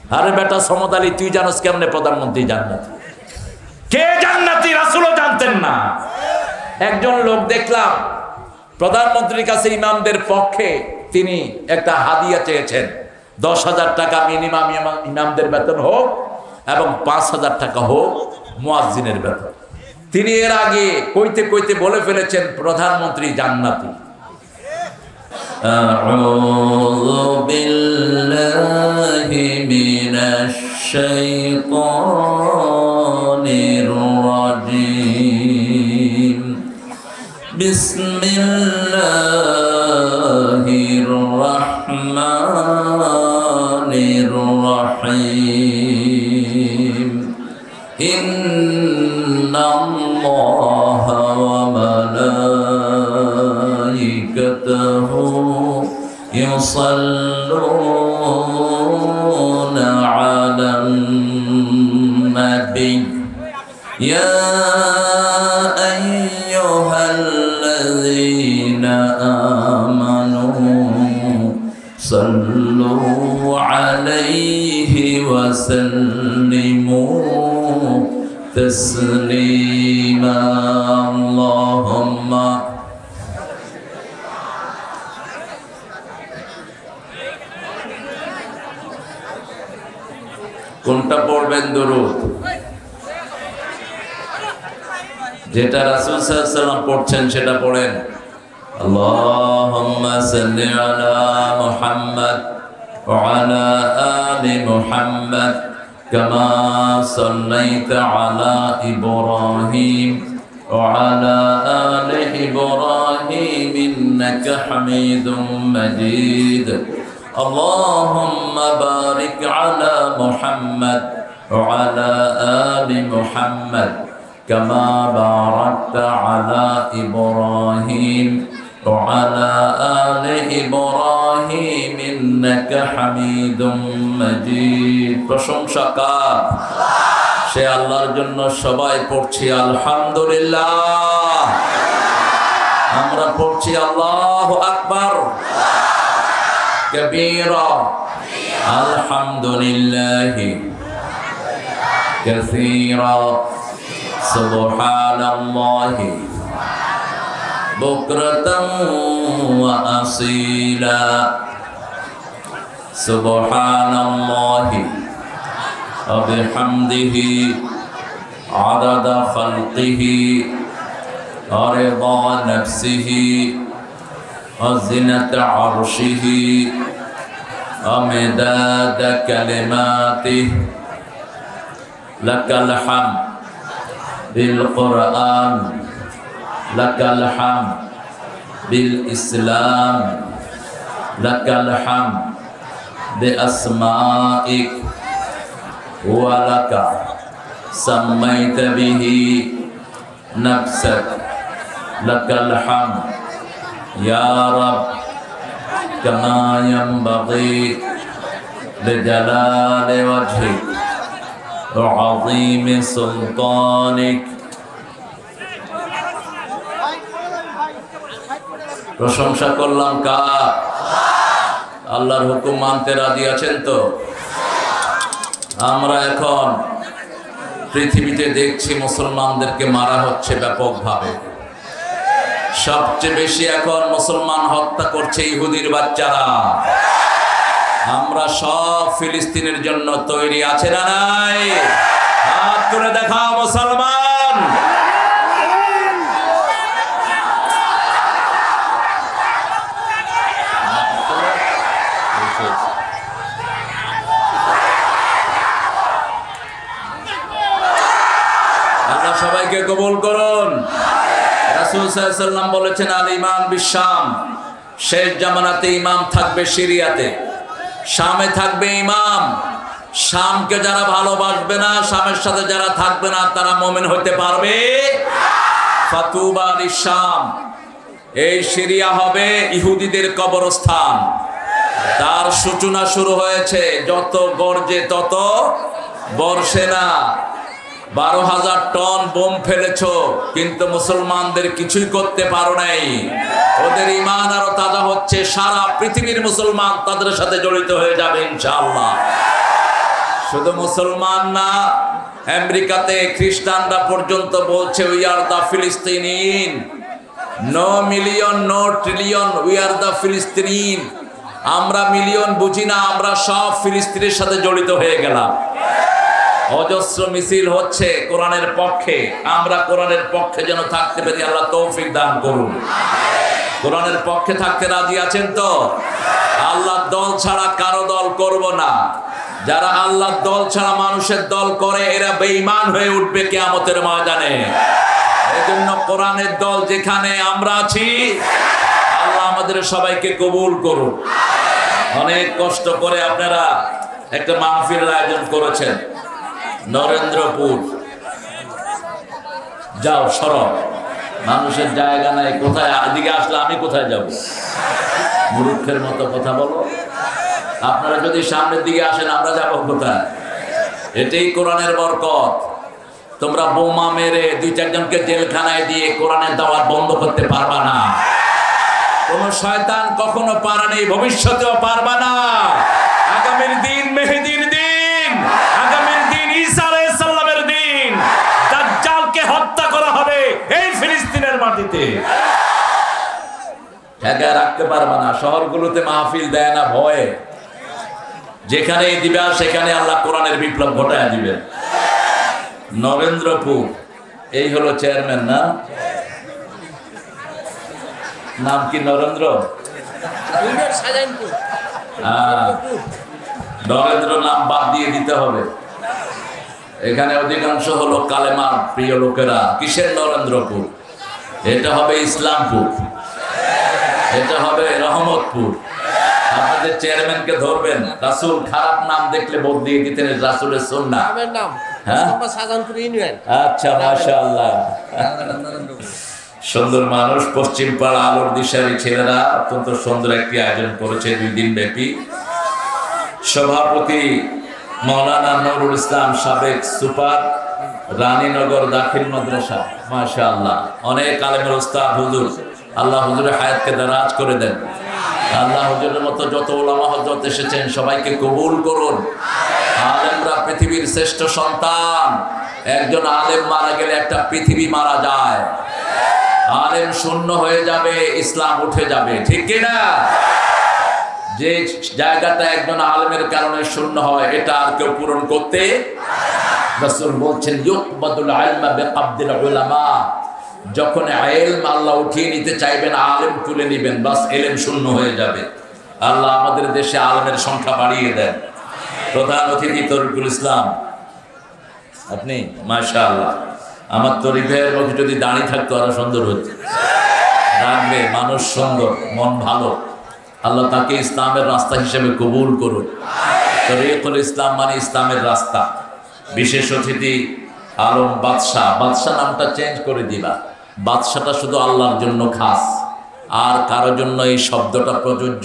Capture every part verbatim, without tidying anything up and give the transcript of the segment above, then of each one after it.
আরে বেটা সমদ আলী, তুই জানোস কেমনে প্রধানমন্ত্রী জান্নাতি? কে জান্নাতি রাসূলও জানতেন না। একজন লোক দেখলাম প্রধানমন্ত্রীর কাছে ইমামদের পক্ষে তিনি একটা হাদিয়া চেয়েছেন, দশ হাজার টাকা মিনিমাম ইমামদের বেতন হোক এবং পাঁচ হাজার টাকা হোক মুয়াজ্জিনের বেতন। তিনি এর আগে কইতে কইতে বলে ফেলেছেন প্রধানমন্ত্রী জান্নাতি। আউযু বিল্লাহি মিনাশ শাইতানির রাজীম। বিসমিল্লাহির রাহমানির রাহিম। ইন্নাল্লাহা ওয়া মালাইকাতাহু ইউসাল্লুনা আলান নাবী ইয়া আইয়ুহাল্লাযীনা আমানু সাল্লু আলাইহি ওয়া সাল্লিমু তাসলিমা। আল্লাহুম্মা কোনটা পড়বেন দরুদ? যেটা রাসূল সাল্লাল্লাহু আলাইহি ওয়াসাল্লাম পড়ছেন সেটা পড়েন। আল্লাহুম্মা সাল্লি আলা মুহাম্মাদ ওয়া আলা আলি মুহাম্মাদ কামা সাল্লাইতা আলা ইব্রাহিম ওয়া আলা আলি ইব্রাহিম ইন্নাকা হামিদুম মাজিদ। اللهم بارك على محمد وعلى آل محمد كما باركت على إبراهيم وعلى آل إبراهيم إنك حميد مجيد। প্রশংসা কার? সে আল্লাহর জন্য সবাই পড়ছি আলহামদুলিল্লাহ। আমরা পড়ছি আল্লাহু আকবার كبيرا الحمد لله كثيرا سبحان الله بكرة وأصيلا سبحان الله وبحمده عدد خلقه ورضا نفسه وزنة عرشه ومداد كلماته لك الحمد بالقرآن لك الحمد بالإسلام لك الحمد بأسمائك ولك سميت به نفسك لك الحمد يا رب كما ينبغي لجلال وجهك وعظيم سلطانك। প্রশংসা করলাম কার? আল্লাহর হুকুম মানতে রাজি আছেন তো? আমরা এখন পৃথিবীতে দেখছি মুসলমানদেরকে মারা হচ্ছে ব্যাপকভাবে। সবচেয়ে বেশি এখন মুসলমান হত্যা করছে ইহুদির বাচ্চারা। আমরা সব ফিলিস্তিনের জন্য তৈরি আছে না নাই? হাত তুলে দেখাও মুসলমান। আল্লাহ সবাইকে কবুল করুন। রাসূল সাল্লাল্লাহু আলাইহি ওয়াসাল্লাম বলেছেন আল ঈমান বিশ-শাম, শেষ জামানাতে ইমাম থাকবে সিরিয়াতে, শামে থাকবে ইমাম। শামকে যারা ভালোবাসবে না, শামের সাথে যারা থাকবে না, তারা মুমিন হতে পারবে? ফাতুবা লিশ-শাম, এই সিরিয়া হবে ইহুদিদের কবরস্থান। তার সূচনা শুরু হয়েছে, যত গর্জে তত বর্ষে না। বারো হাজার টন বোম ফেলেছ, কিন্তু মুসলমানদের কিছুই করতে পারো নাই। ওদের ঈমান আরো তাজা হচ্ছে, সারা পৃথিবীর মুসলমান তাদের সাথে জড়িত হয়ে যাবে ইনশাআল্লাহ। শুধু মুসলমান না, আমেরিকাতে খ্রিস্টানরা পর্যন্ত বলছে we are the Palestinian. No million, no trillion, we are the Palestinian. আমরা মিলিয়ন বুঝি না, আমরা সব ফিলিস্তিনের সাথে জড়িত হয়ে গেলাম। অজস্র মিছিল হচ্ছে কোরআনের পক্ষে, আমরা কোরআনের পক্ষে যেন থাকতে পারি, আল্লাহ তৌফিক দান করুন। কোরআনের পক্ষে থাকতে রাজি আছেন তো? আল্লাহর দল ছাড়া কারো দল করব না। যারা আল্লাহর দল ছাড়া মানুষের দল করে এরা বেঈমান হয়ে উঠবে কিয়ামতের ময়দানে। এজন্য কোরআনের দল যেখানে আমরা আছি, আল্লাহ আমাদের সবাইকে কবুল করুন। অনেক কষ্ট করে আপনারা একটা মাহফিলের আয়োজন করেছেন নরেন্দ্রপুর। যাও সরব, মানুষের জায়গা নাই। কোথায় এদিকে আসলে আমি কোথায় যাব? মূর্খের মতো কথা বলো। আপনারা যদি সামনের দিকে আসেন আমরা যাব কোথায়? এটাই কোরআনের বরকত। তোমরা বোমা মেরে দুই চারজনকে জেলখানায় দিয়ে কোরআনের দাওয়াত বন্ধ করতে পারবা না। কোন শয়তান কখনো পারে নাই, ভবিষ্যতেও পারবা না। আগামীর দিন মেহেদীর দিন, আগামীর দিন ঈসা আলাইহিস সালামের দিন। দাজ্জালকে হত্যা করা হবে এই ফিলিস্তিনের মাটিতে। ঠেকা রাখতে পারবা না। শহরগুলোতে মাহফিল দেয় না ভয়ে, যেখানে দিবা সেখানে আল্লাহ কোরআনের বিপ্লব ঘটায় দিবেন। নরেন্দ্রপুর, এই হলো চেয়ারম্যান না? নাম কি নরেন্দ্র? নরেন্দ্র নাম বাদ দিয়ে দিতে হবে। এখানে অধিকাংশ হলো কালেমার প্রিয় লোকেরা। কিসের নরেন্দ্রপুর? এটা হবে ইসলামপুর, এটা হবে রহমতপুর। আপনাদের চেয়ারম্যানকে ধরবেন, রাসূল খারাপ নাম দেখলে বদলিয়ে দিতেন রাসূলের সুন্নাহ। হ্যাঁ, আচ্ছা, মাশাআল্লাহ, সুন্দর মানুষ। পশ্চিম পাড়া আলোর দিশারি ছেলেরা অত্যন্ত সুন্দর একটি আয়োজন করেছে দুই দিন ব্যাপী। সভাপতি মাওলানা নুরুল ইসলাম, সাবেক সুপার, রানীনগর দাখিল মাদ্রাসা। মাশাআল্লাহ, অনেক আলেমের উস্তাদ হুজুর। আল্লাহ হুজুরের হায়াতকে দারাজ করে দেন। আল্লাহ হুজুরের মতো যত উলামা হযরত এসেছেন সবাইকে কবুল করুন। আলেমরা পৃথিবীর শ্রেষ্ঠ সন্তান। একজন আলেম মারা গেলে একটা পৃথিবী মারা যায়। আলেম শূন্য হয়ে যাবে, ইসলাম উঠে যাবে, ঠিক কি না? যে জায়গাটা একজন আলেমের কারণে শূন্য হয় এটা আর কেউ পূরণ করতে। রাসূল বলছেন ইউকবাদুল ইলমা বিকবদিল উলামা। যখন ইলম আল্লাহ উঠিয়ে নিতে চাইবেন, আলেম তুলে নেবেন, বাস ইলম শূন্য হয়ে যাবে। আল্লাহ আমাদের দেশে আলেমের সংখ্যা বাড়িয়ে দেন। প্রধান অতিথি তরিকুল ইসলাম, আপনি মাশাআল্লাহ। আমার তরিক ভাইয়ের মুখে যদি দাঁড়িয়ে থাকতো আরো সুন্দর হতো। রাখবে, মানুষ সুন্দর, মন ভালো। আল্লাহ তাকে ইসলামের রাস্তা হিসেবে কবুল করুন। তরিকুল ইসলাম মানে ইসলামের রাস্তা। বিশেষ অতিথি আলম বাদশাহ। বাদশাহ নামটা চেঞ্জ করে দিবা। বাদশাটা শুধু আল্লাহর জন্য খাস, আর কারোর জন্য এই শব্দটা প্রযোজ্য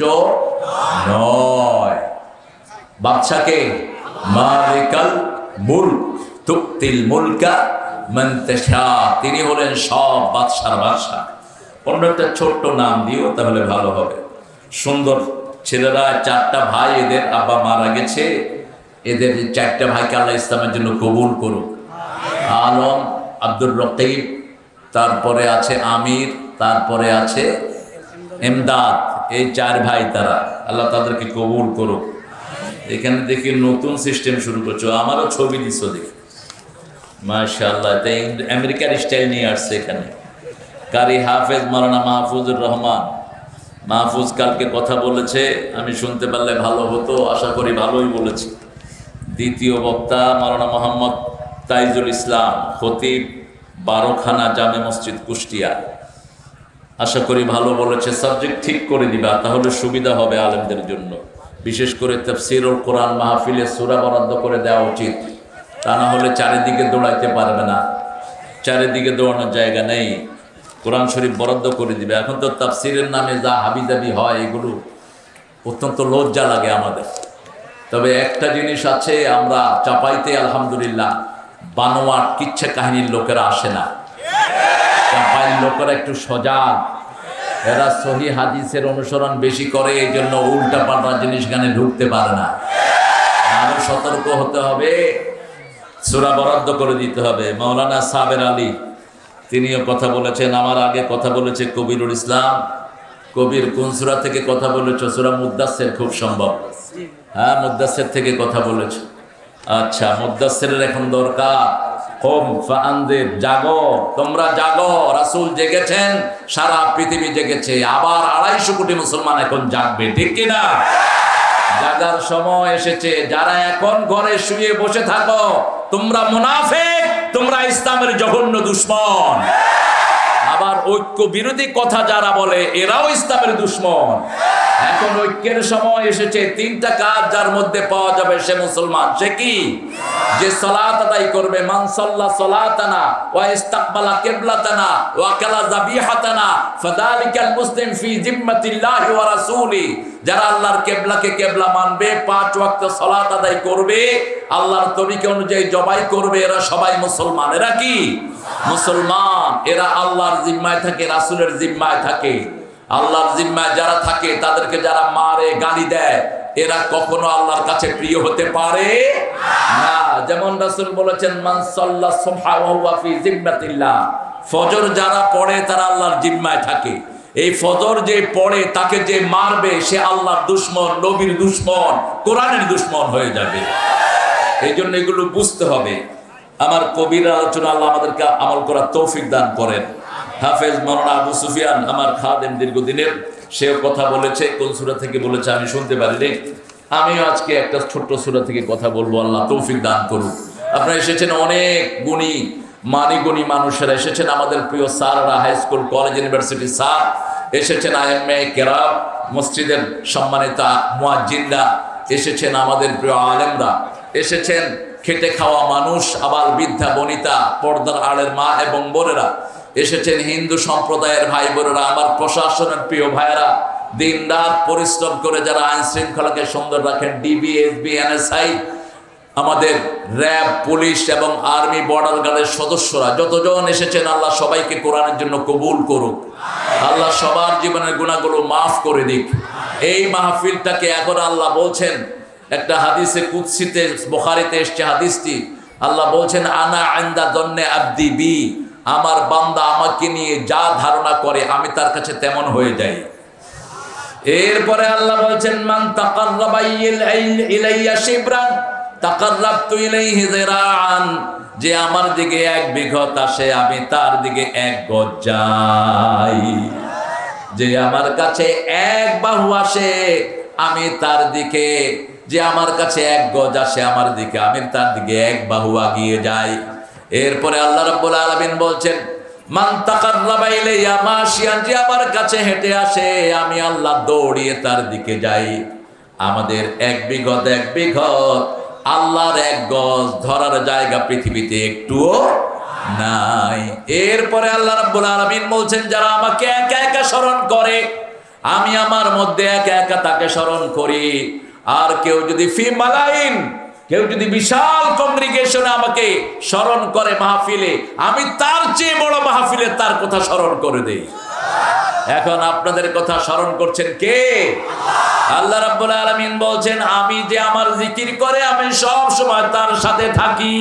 নয়। বাদশাকে মালিকাল মুলক তুতিল মুলকা মান তাশা, তিনি হলেন সব বাদশার বাদশা। অন্য একটা ছোট্ট নাম দিও তাহলে ভালো হবে। সুন্দর ছেলেরা, চারটা ভাই, এদের আব্বা মারা গেছে। এদের চারটা ভাইকে আল্লাহ ইসলামের জন্য কবুল করুক। আলম, আব্দুর রকিব, তারপরে আছে আমির, তারপরে আছে এমদাদ। এই চার ভাই তারা, আল্লাহ তাদেরকে কবুল করুক। এখানে দেখি নতুন সিস্টেম শুরু করছো, আমারও ছবি দিচ্ছ দেখি। মাশাআল্লাহ, তাই আমেরিকার স্টাইল নিয়ে আসছে এখানে। কারি হাফেজ মাওলানা মাহফুজুর রহমান। মাহফুজ কালকে কথা বলেছে, আমি শুনতে পারলে ভালো হতো, আশা করি ভালোই বলেছে। দ্বিতীয় বক্তা মাওলানা মোহাম্মদ তাইজুল ইসলাম, খতিব, বারোখানা জামে মসজিদ, কুষ্টিয়া। আশা করি ভালো বলেছে। সাবজেক্ট ঠিক করে দিবা, তাহলে সুবিধা হবে আলেমদের জন্য। বিশেষ করে তাফসীরুল কোরআন মাহফিলে সূরা বরাদ্দ করে দেওয়া উচিত, তা না হলে চারিদিকে দৌড়াইতে পারবে না। চারিদিকে দৌড়ানোর জায়গা নেই, কোরআন শরীফ বরাদ্দ করে দিবে। এখন তো তাফসীরের নামে যা হাবিজাবি হয়, এগুলো অত্যন্ত লজ্জা লাগে আমাদের। তবে একটা জিনিস আছে, আমরা চাপাইতে আলহামদুলিল্লাহ বানোয়াট কিচ্ছা কাহিনীর লোকেরা আসে না। চাপাইয়ের লোকেরা একটু সজাগ, এরা সহি হাদিসের অনুসরণ বেশি করে, এই জন্য উল্টা পাল্টা জিনিস গানে ঢুকতে পারে না। আরো সতর্ক হতে হবে, সূরা বরাদ্দ করে দিতে হবে। মাওলানা সাবের আলী তিনিও কথা বলেছেন, আমার আগে কথা বলেছে কবিরুল ইসলাম। কবির কোন সূরা থেকে কথা বলেছো? সূরা মুদ্দাসসির খুব সম্ভব। হ্যাঁ, মুদ্দাসসির থেকে কথা বলেছো। আচ্ছা, মুদ্দাসসিরের এখন দরকার। কম ফাআনদির, জাগো, তোমরা জাগো। রাসূল জেগেছেন, সারা পৃথিবী জেগেছে, আবার আড়াইশো কোটি মুসলমান এখন জাগবে, ঠিক কিনা? জাগার সময় এসেছে। যারা এখন ঘরে শুয়ে বসে থাকো, তোমরা মুনাফিক, তোমরা ইসলামের জঘন্য দুশমন। আবার ঐক্য বিরোধী কথা যারা বলে, এরাও ইসলামের দুশমন। এখন ঐক্যের সময় এসেছে। তিনটা কাজ যার মধ্যে পাওয়া যাবে সে মুসলমান। সে কি? যে সালাত আদায় করবে। মান সাল্লা সালাতানা ওয়া ইস্তাকবালা কিবলাতানা ওয়া কালা যাবিহাতানা ফাযালিকাল মুসলিম ফি জিম্মাতিল্লাহি ওয়া রাসূলি। যারা আল্লাহর কিবলাকে কিবলা মানবে, পাঁচ ওয়াক্ত সালাত আদায় করবে, আল্লাহর তরিকা অনুযায়ী জবাই করবে, এরা সবাই মুসলমান। এরা কি? মুসলমান। এরা আল্লাহর জিম্মায় থাকে, রাসূলের জিম্মায় থাকে। আল্লাহর জিম্মায় যারা থাকে, তাদেরকে যারা মারে, গালি দেয়, এরা কখনো আল্লাহর কাছে প্রিয় হতে পারে না। যেমন রাসূল বলেছেন, মান সাল্লা সুবহা ওয়া হুয়া ফি জিম্মাতিল্লাহ। ফজর যারা পড়ে তারা আল্লাহর জিম্মায় থাকে। এই ফজর যে পড়ে তাকে যে মারবে সে আল্লাহর দুশমন, নবীর দুশমন, কোরআনের দুশমন হয়ে যাবে। এই জন্য এগুলো বুঝতে হবে। আমার কবির আলোচনা আল্লাহ আমাদেরকে আমল করার তৌফিক দান করেন। হাফেজ মাওলানা আবু সুফিয়ান আমার খাদেম দীর্ঘদিনের, সেও কথা বলেছে। কোন সূরা থেকে বলেছে আমি শুনতে পারিনি। আমিও আজকে একটা ছোট্ট সূরা থেকে কথা বলবো, আল্লাহ তৌফিক দান করুন। আপনারা এসেছেন অনেক গুণী মানি গুণী মানুষেরা এসেছেন, আমাদের প্রিয় স্যাররা, high school, college, university sir এসেছেন, আইএমএ কেরাম, মসজিদের সম্মানিত মুয়াজ্জিনরা এসেছেন, আমাদের প্রিয় আলেমরা এসেছেন, খেটে খাওয়া মানুষ, আবার বৃদ্ধা বনিতা, পর্দার আড়ের মা এবং বোনেরা এসেছেন, হিন্দু সম্প্রদায়ের ভাই বোনেরা, আমার প্রশাসনের প্রিয় ভাইয়েরা, দিন রাত পরিশ্রম করে যারা আইন শৃঙ্খলাকে সুন্দর রাখেন, ডিবি, এসবি, এনএসআই, আমাদের র্যাব, পুলিশ এবং আর্মি, বর্ডার গার্ডের সদস্যরা যতজন এসেছেন, আল্লাহ সবাইকে কোরআনের জন্য কবুল করুক। আল্লাহ সবার জীবনের গুনাহগুলো মাফ করে দিক। এই মাহফিলটাকে এখন আল্লাহ বলছেন, একটা হাদিসে কুদসিতে বুখারীতে এসেছে হাদিসটি, আল্লাহ বলছেন, আনা ইনদা যন্নে আবদি বি, আমার বান্দা আমাকে নিয়ে যা ধারণা করে আমি তার কাছে তেমন হয়ে যাই। এরপরে আল্লাহ বলছেন, মান তাকাররাবা ইলাইয়া শিবরান তাকাররাবতু ইলাইহি যিরাআন, যে আমার দিকে এক বিঘত আসে আমি তার দিকে এক গজ যাই। যে আমার কাছে এক বাহু আসে আমি তার দিকে, যে আমার কাছে এক গজ আসে আমার দিকে, আমি তার দিকে এক বাহু আগিয়ে যাই। এরপরে আল্লাহ রাব্বুল আলামিন বলছেন, মান তাকাররাবা ইলাইয়া মাশিয়ান, যে আমার কাছে হেঁটে আসে আমি আল্লাহ দৌড়িয়ে তার দিকে যাই। আমাদের এক বিঘত এক বিঘত, আল্লাহর এক গজ ধরার জায়গা পৃথিবীতে একটুও নাই। এরপরে আল্লাহ রাব্বুল আলামিন বলছেন, যারা আমাকে একা একা স্মরণ করে, আমি আমার মধ্যে একা একা তাকে স্মরণ করি। আর কেউ যদি ফি মালাইন, কেউ যদি বিশাল কংগ্রিগেশনে আমাকে স্মরণ করে মাহফিলে, আমি তার চেয়ে বড় মাহফিলে তার কথা স্মরণ করে দেই। এখন আপনাদের কথা স্মরণ করছেন কে? আল্লাহ রাব্বুল আলামিন বলছেন, আমি যে আমার জিকির করে আমি সব সময় তার সাথে থাকি।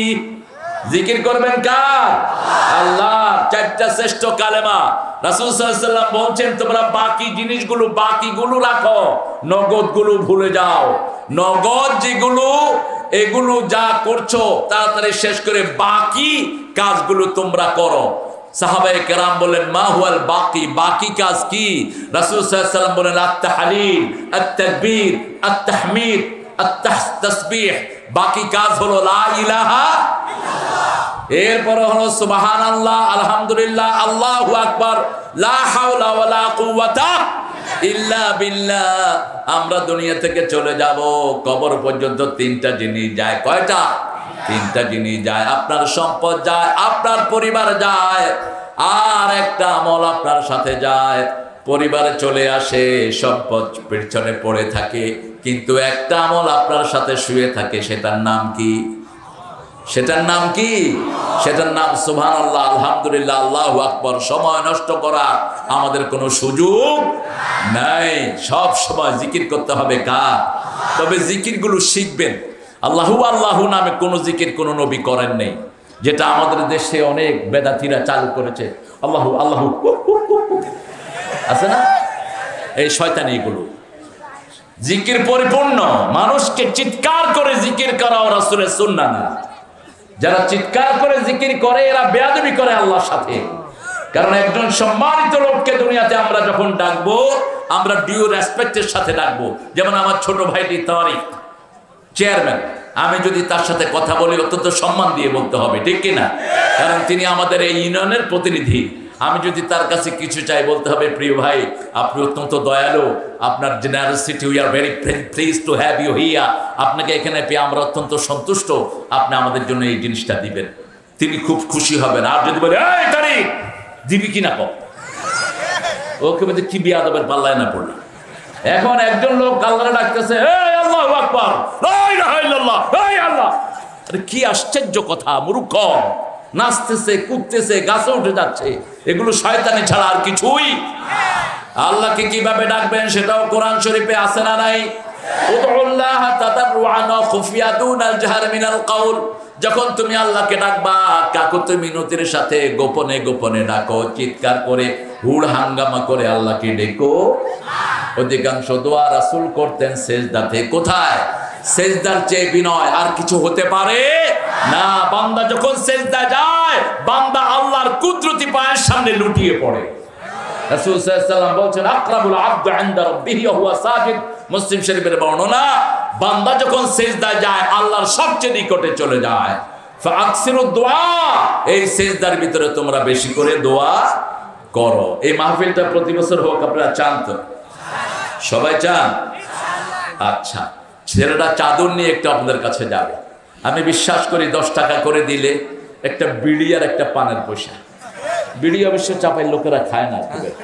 জিকির করবেন কার? আল্লাহ। চারটা শ্রেষ্ঠ কালেমা রাসূল সাল্লাল্লাহু আলাইহি ওয়াসাল্লাম বলছেন, তোমরা বাকি জিনিসগুলো বাকিগুলো রাখো, নগদগুলো ভুলে যাও। নগদ যেগুলো, এগুলো যা করছো তাড়াতাড়ি শেষ করে বাকি কাজগুলো তোমরা করো। সাহাবায়ে কেরাম বলেন, মা হুয়াল বাকি, বাকি কাজ কি? রাসূল সাল্লাল্লাহু আলাইহি ওয়াসাল্লাম বলেন, আত-তাহলিল, আত-তাকবীর, আত-তাহমিদ, আত-তাসবিহ। বাকি কাজ হলো লা ইলাহা ইল্লাল্লাহ, এরপরে হলো সুবহানাল্লাহ, আলহামদুলিল্লাহ, আল্লাহু আকবার, লা হাওলা ওয়ালা কুওয়াতা ইল্লা বিল্লাহ। আমরা দুনিয়া থেকে চলে যাব, কবর পর্যন্ত তিনটা জিনিস যায়। কয়টা? তিনটা জিনিস যায়। আপনার সম্পদ যায়, আপনার পরিবার যায়, আর একটা আমল আপনার সাথে যায়। পরিবারে চলে আসে, সম্পদ পেছনে পড়ে থাকে, কিন্তু একটা আমল আপনার সাথে শুয়ে থাকে। সেটার নাম কি? সেটার নাম কি? সেটার নাম সুবহানাল্লাহ, আলহামদুলিল্লাহ, আল্লাহু আকবার। সময় নষ্ট করা আমাদের কোনো সুযোগ নাই। সব সময় জিকির করতে হবে কার? তবে জিকিরগুলো শিখবেন। আল্লাহু আল্লাহু নামে কোনো জিকির কোনো নবী করেন নেই, যেটা আমাদের দেশে অনেক বেদাতিরা চালু করেছে। আল্লাহু আল্লাহু আছে না, এই শয়তানি এগুলো জিকির পরিপূর্ণ। মানুষকে চিৎকার করে জিকির করাও রাসূলের সুন্নাহ না। যারা চিৎকার করে জিকির করে এরা বেয়াদবি করে আল্লাহর সাথে। কারণ একজন সম্মানিত লোককে দুনিয়াতে আমরা যখন ডাকবো, আমরা ডিউ রেসপেক্টের সাথে ডাকবো। যেমন আমার ছোট ভাইটি তারিক চেয়ারম্যান, আমি যদি তার সাথে কথা বলি অত্যন্ত সম্মান দিয়ে বলতে হবে, ঠিক কিনা? কারণ তিনি আমাদের এই ইউনিয়নের প্রতিনিধি। আমি যদি তার কাছে কিছু চাই, বলতে হবে প্রিয় ভাই আপনি অত্যন্ত দয়ালু, আপনার generosity, we are very pleased to have you here, আপনাকে এখানে পেয়ে আমরা অত্যন্ত সন্তুষ্ট, আপনি আমাদের জন্য এই জিনিসটা দিবেন। তিনি খুব খুশি হবেন। আর যদি বলে এই তারিক দিবি কিনা কম, ওকে বলতে কি বিয়াদবের পাল্লায় না পড়লো। এখন একজন লোক আল্লাহরে ডাকতেছে, এই আল্লাহু আকবার, লা ইলাহা ইল্লাল্লাহ, এই আল্লাহ। আরে কি আশ্চর্য কথা, মূর্খ। নাচতেছে, কুদতেছে, গাছে উঠে যাচ্ছে, এগুলো শয়তানি ছাড়া আর কিছুই। আল্লাহকে কিভাবে ডাকবেন সেটাও কোরআন শরীফে আছে না নাই? উদউল্লাহ তাদাররুআন ওয়া খুফিয়া দুনাল জাহরি মিনাল কাউল। যখন তুমি আল্লাহকে ডাকবা কাকুতি মিনতির সাথে গোপনে গোপনে ডাকো, চিৎকার করে হুড় হাঙ্গামা করে আল্লাহকে ডেকো। অধিকাংশ দোয়া রাসূল করতেন সেজদাতে। কোথায়? সেজদার চেয়ে বিনয় আর কিছু হতে পারে না। বান্দা যখন সেজদা যায়, বান্দা আল্লাহর কুদরতি পায়ের সামনে লুটিয়ে পড়ে। রাসূল সাল্লাল্লাহু আলাইহি ওয়াসাল্লাম বলেছেন, আকরাবুল আবদু ইনদা রাব্বিহি ওয়া হুয়া সাজিদ। মুসলিম শরীফের বর্ণনা, বান্দা যখন সেজদা যায় আল্লাহর সবচেয়ে নিকটে চলে যায়। ফাআকসিরুদ দুআ, এই সেজদার ভিতরে তোমরা বেশি করে দোয়া করো। এই মাহফিলটা প্রতি বছর হোক, আপনারা চান তো? সবাই চান? আচ্ছা, ছেলেটা চাদর নিয়ে একটু আপনাদের কাছে যাবে। আমি বিশ্বাস করি দশ টাকা করে দিলে একটা বিড়ি আর একটা পানের পয়সা। বিড়ি অবশ্য চাপাই লোকেরা খায় না,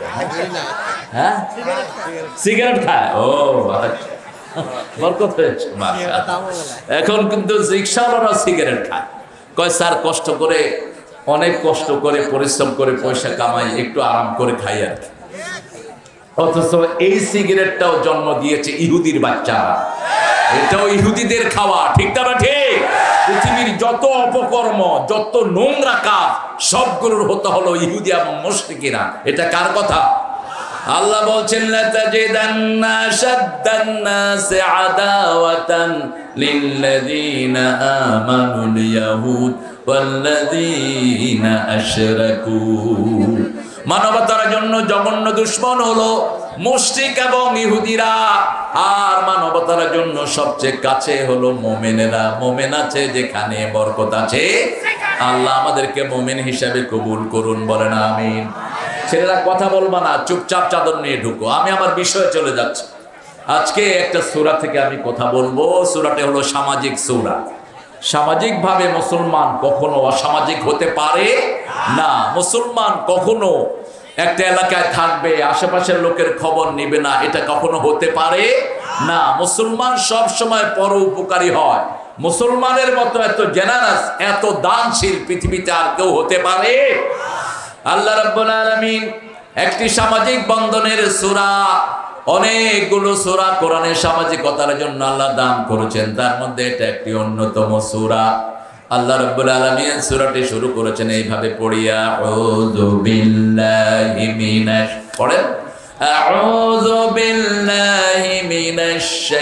হ্যাঁ সিগারেট খায়। ও আচ্ছা, বরকত হয়েছে। এখন কিন্তু রিক্সাওয়ালারা সিগারেট খায়। কয় স্যার কষ্ট করে, অনেক কষ্ট করে পরিশ্রম করে পয়সা কামাই, একটু আরাম করে খাই আর কি। অথচ এই সিগারেটটাও জন্ম দিয়েছে ইহুদির বাচ্চারা, এটাও ইহুদিদের খাওয়া, ঠিক না? ঠিক। পৃথিবীর যত অপকর্ম, যত নোংরা কাজ সবগুলোর হতে হলো ইহুদি এবং মুশরিকিরা। এটা কার কথা? আল্লাহ বলছেন, লাতাজিদান্না শাদ্দান নাসি আদাওয়াতান লিল্লাযীনা আমানুল ইয়াহুদ ওয়াল্লাযীনা আশরাকু। মানবতার জন্য জঘন্য দুশ্মন হলো মুশরিক এবং ইহুদিরা, আর মানবতার জন্য সবচেয়ে কাছে হলো মুমিনেরা। মুমিন আছে যেখানে বরকত আছে। আল্লাহ আমাদেরকে মুমিন হিসাবে কবুল করুন, বলেন আমিন। ছেলেরা কথা বলবা না, চুপচাপ চাদর নিয়ে ঢুকো। আমি আমার বিষয়ে চলে যাচ্ছি। আজকে একটা সূরা থেকে আমি কথা বলবো। সূরাটা হলো সামাজিক সূরা। সামাজিকভাবে মুসলমান কখনো অসামাজিক হতে পারে না। মুসলমান কখনো একটা এলাকায় থাকবে, আশেপাশের লোকের খবর নিবে না, এটা কখনো হতে পারে না। মুসলমান সব সময় পর উপকারী হয়। মুসলমানের মতো এত জেনারাস, এত দানশীল পৃথিবীতে আর কেউ হতে পারে? আল্লাহ রাব্বুল আলামিন একটি সামাজিক বন্ধনের সূরা, অনেকগুলো সূরা কোরআনে সামাজিকতার জন্য আল্লাহ দান করেছেন, তার মধ্যে এটা একটি অন্যতম সূরা। আল্লাহ রাব্বুল আলামিন সূরাটি শুরু করেছেন এইভাবে, পড়িয়া আউযু বিল্লাহি মিনাশ, পড়েন আউযু বিল্লাহি মিনাশ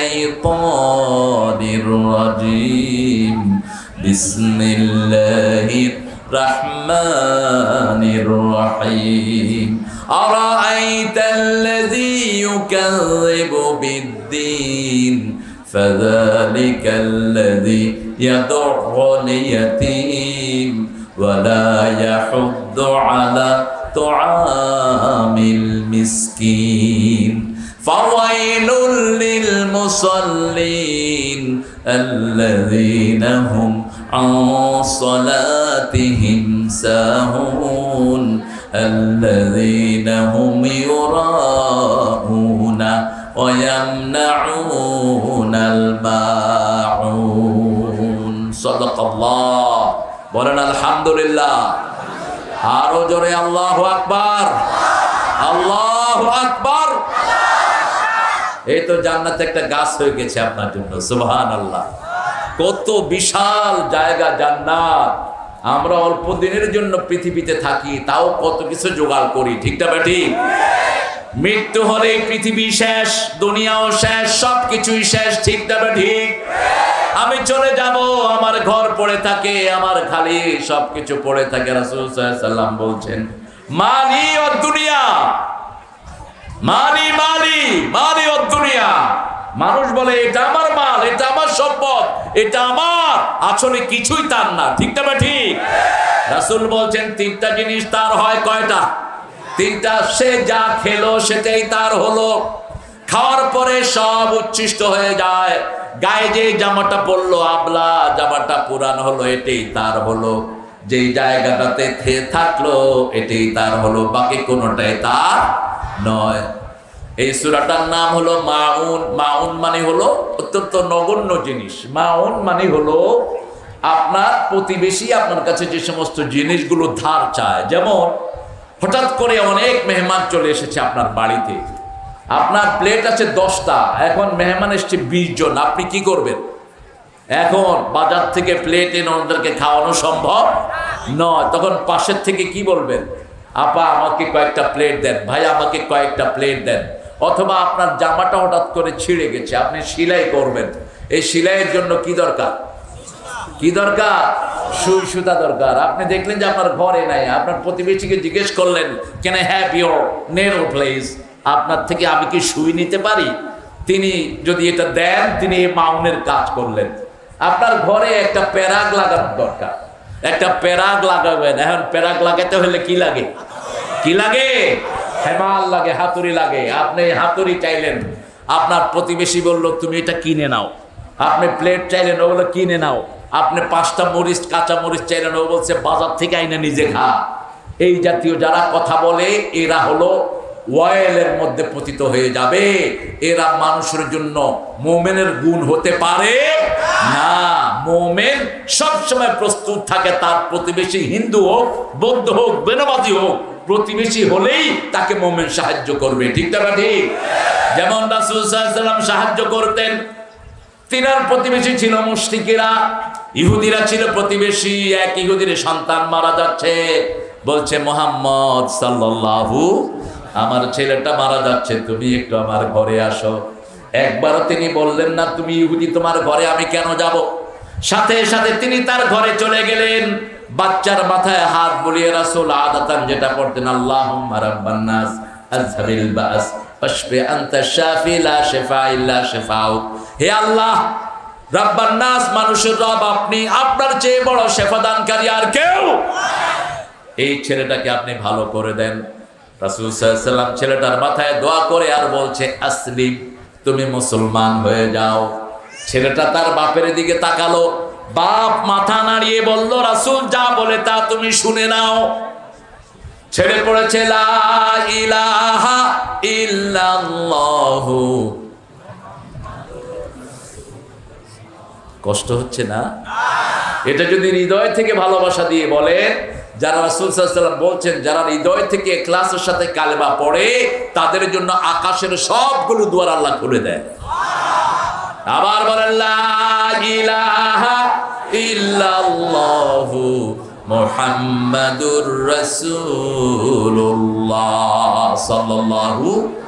শাইতানির রাজীম, বিসমিল্লাহির রাহমানির রহিম। আরাআইতাল্লাযী ইউকাযযিবু বিদ্দীন ফাযালিকাল্লাযী ইয়াদু'উল ইয়াতীম ওয়া লা ইয়াহুদ্দু আলা তুআমিল মিসকিন। ফাওয়াইলুল লিল মুসাল্লিন আল্লাযীনা হুম আন সালাতিহিম সাহুন আল্লাযীনা হুম ইউরাউনা ওয়া ইয়ামনাউনাল মাউন। সাদাকাল্লাহ। বলেন আলহামদুলিল্লাহ। আরো জোরে আল্লাহু আকবার, আল্লাহু আকবার। এই তো জান্নাতে একটা গাছ হয়ে গেছে আপনার জন্য, সুবহানাল্লাহ। কত বিশাল জায়গা জান্নাত। আমরা অল্প দিনের জন্য পৃথিবীতে থাকি, তাও কত কিছু জোগাড় করি, ঠিক না ঠিক? মৃত্যু হলেই পৃথিবী শেষ, দুনিয়াও শেষ, সবকিছুই শেষ, ঠিক না ঠিক? আমি চলে যাব, আমার ঘর পড়ে থাকে, আমার খালি সবকিছু পড়ে থাকে। রাসূল সাল্লাল্লাহু আলাইহি ওয়াসাল্লাম বলছেন, মালি ও দুনিয়া, মালি মালি মালি ও দুনিয়া। মানুষ বলে এটা আমার মাল, এটা আমার সম্পদ, এটা আমার, আসলে কিছুই তার না, ঠিক না ঠিক? রাসূল বলছেন তিনটা জিনিস তার হয়, কয়টা? তিনটা। সে যা খেলো সেটাই তার হলো, খাওয়ার পরে সব উচ্ছিষ্ট হয়ে যায়। গায়ে যে জামাটা পরলো, আবলা জামাটা পুরান হলো, এটাই তার হলো। যেই জায়গাটাতে থে থাকলো এটাই তার হলো, বাকি কোনোটাই তার নয়। এই সূরাটার নাম হলো মাউন। মাউন মানে হলো অত্যন্ত নগণ্য জিনিস। মাউন মানে হলো আপনার প্রতিবেশী আপনার কাছে যে সমস্ত জিনিসগুলো ধার চায়। যেমন হঠাৎ করে অনেক মেহমান চলে এসেছে আপনার বাড়িতে, আপনার প্লেট আছে দশটা, এখন মেহমান এসছে বিশ জন, আপনি কি করবেন? এখন বাজার থেকে প্লেট এনে ওনাদেরকে খাওয়ানো সম্ভব নয়। তখন পাশের থেকে কি বলবেন? আপা আমাকে কয়েকটা প্লেট দেন, ভাই আমাকে কয়েকটা প্লেট দেন। অথবা আপনার জামাটা হঠাৎ করে ছিঁড়ে গেছে, আপনি সেলাই করবেন, এই সেলাইয়ের জন্য কি দরকার? কি দরকার? সুই সুতা দরকার। আপনি দেখলেন যে আপনার ঘরে নাই, আপনার প্রতিবেশীকে জিজ্ঞেস করলেন, can I have your nail please, আপনার থেকে আমি কি সুই নিতে পারি? তিনি যদি এটা দেন, তিনি এই মাউনের কাজ করলেন। আপনার ঘরে একটা প্যারাগ লাগানোর দরকার, একটা প্যারাগ লাগাবেন। এখন প্যারাগ লাগাতে হলে কি লাগে? কি লাগে? হেমাল লাগে, হাতুড়ি লাগে। আপনি হাতুড়ি চাইলেন, আপনার প্রতিবেশী বলল তুমি এটা কিনে নাও। আপনি প্লেট চাইলেন, ও বললো কিনে নাও। আপনি পাঁচটা মরিচ, কাঁচা মরিচ চাইলেন, ও বলছে বাজার থেকে আইনে নিজে খা। এই জাতীয় যারা কথা বলে এরা হলো ওয়াইলের মধ্যে পতিত হয়ে যাবে। এরা মানুষের জন্য মোমেনের গুণ হতে পারে না। মোমেন সবসময় প্রস্তুত থাকে, তার প্রতিবেশী হিন্দু হোক, বৌদ্ধ হোক, বেনামাজি হোক, প্রতিবেশী হলেই তাকে মোমেন সাহায্য করবে, ঠিক না ঠিক? যেমন রাসূল সাল্লাল্লাহু আলাইহি ওয়াসাল্লাম সাহায্য করতেন। তিনার প্রতিবেশী ছিল মুশরিকেরা, ইহুদিরা ছিল প্রতিবেশী। এক ইহুদির সন্তান মারা যাচ্ছে, বলছে মুহাম্মদ সাল্লাল্লাহু, আমার ছেলেটা মারা যাচ্ছে, তুমি একটু আমার ঘরে আসো। একবারও তিনি বললেন না তুমি ইহুদি, তোমার ঘরে আমি কেন যাব? সাথে সাথে তিনি তার ঘরে চলে গেলেন। বাচ্চার মাথায় হাত বুলিয়ে রাসূল আদাতান যেটা পড়তেন, আল্লাহুম্মা রাব্বান নাস আযহাবিল বাস ওয়াশফি আনতা শাফি লা শিফা ইল্লা শিফাউক। হে আল্লাহ রাব্বান নাস, মানুষের রব আপনি, আপনার চেয়ে বড় শেফাদানকারী আর কেউ। এই ছেলেটাকে আপনি ভালো করে দেন। রাসূল সাল্লাল্লাহু আলাইহি ওয়াসাল্লাম ছেলেটার মাথায় দোয়া করে আর বলছে, আসলিম, তুমি মুসলমান হয়ে যাও। ছেলেটা তার বাপের দিকে তাকালো, বাপ মাথা নাড়িয়ে বলল, রাসূল যা বলে তা তুমি শুনে নাও। ছেলে পড়েছে লা ইলাহা ইল্লাল্লাহু। কষ্ট হচ্ছে না? এটা যদি হৃদয় থেকে ভালোবাসা দিয়ে বলে, যারা রাসূল সাল্লাল্লাহু আলাইহি ওয়াসাল্লাম বলছেন যারা হৃদয় থেকে ইখলাসের সাথে কালেমা পড়ে, তাদের জন্য আকাশের সবগুলো দুয়ার আল্লাহ খুলে দেয়। আবার বলেন লা ইলাহা ইল্লাল্লাহু মুহাম্মাদুর রাসূলুল্লাহ সাল্লাল্লাহু।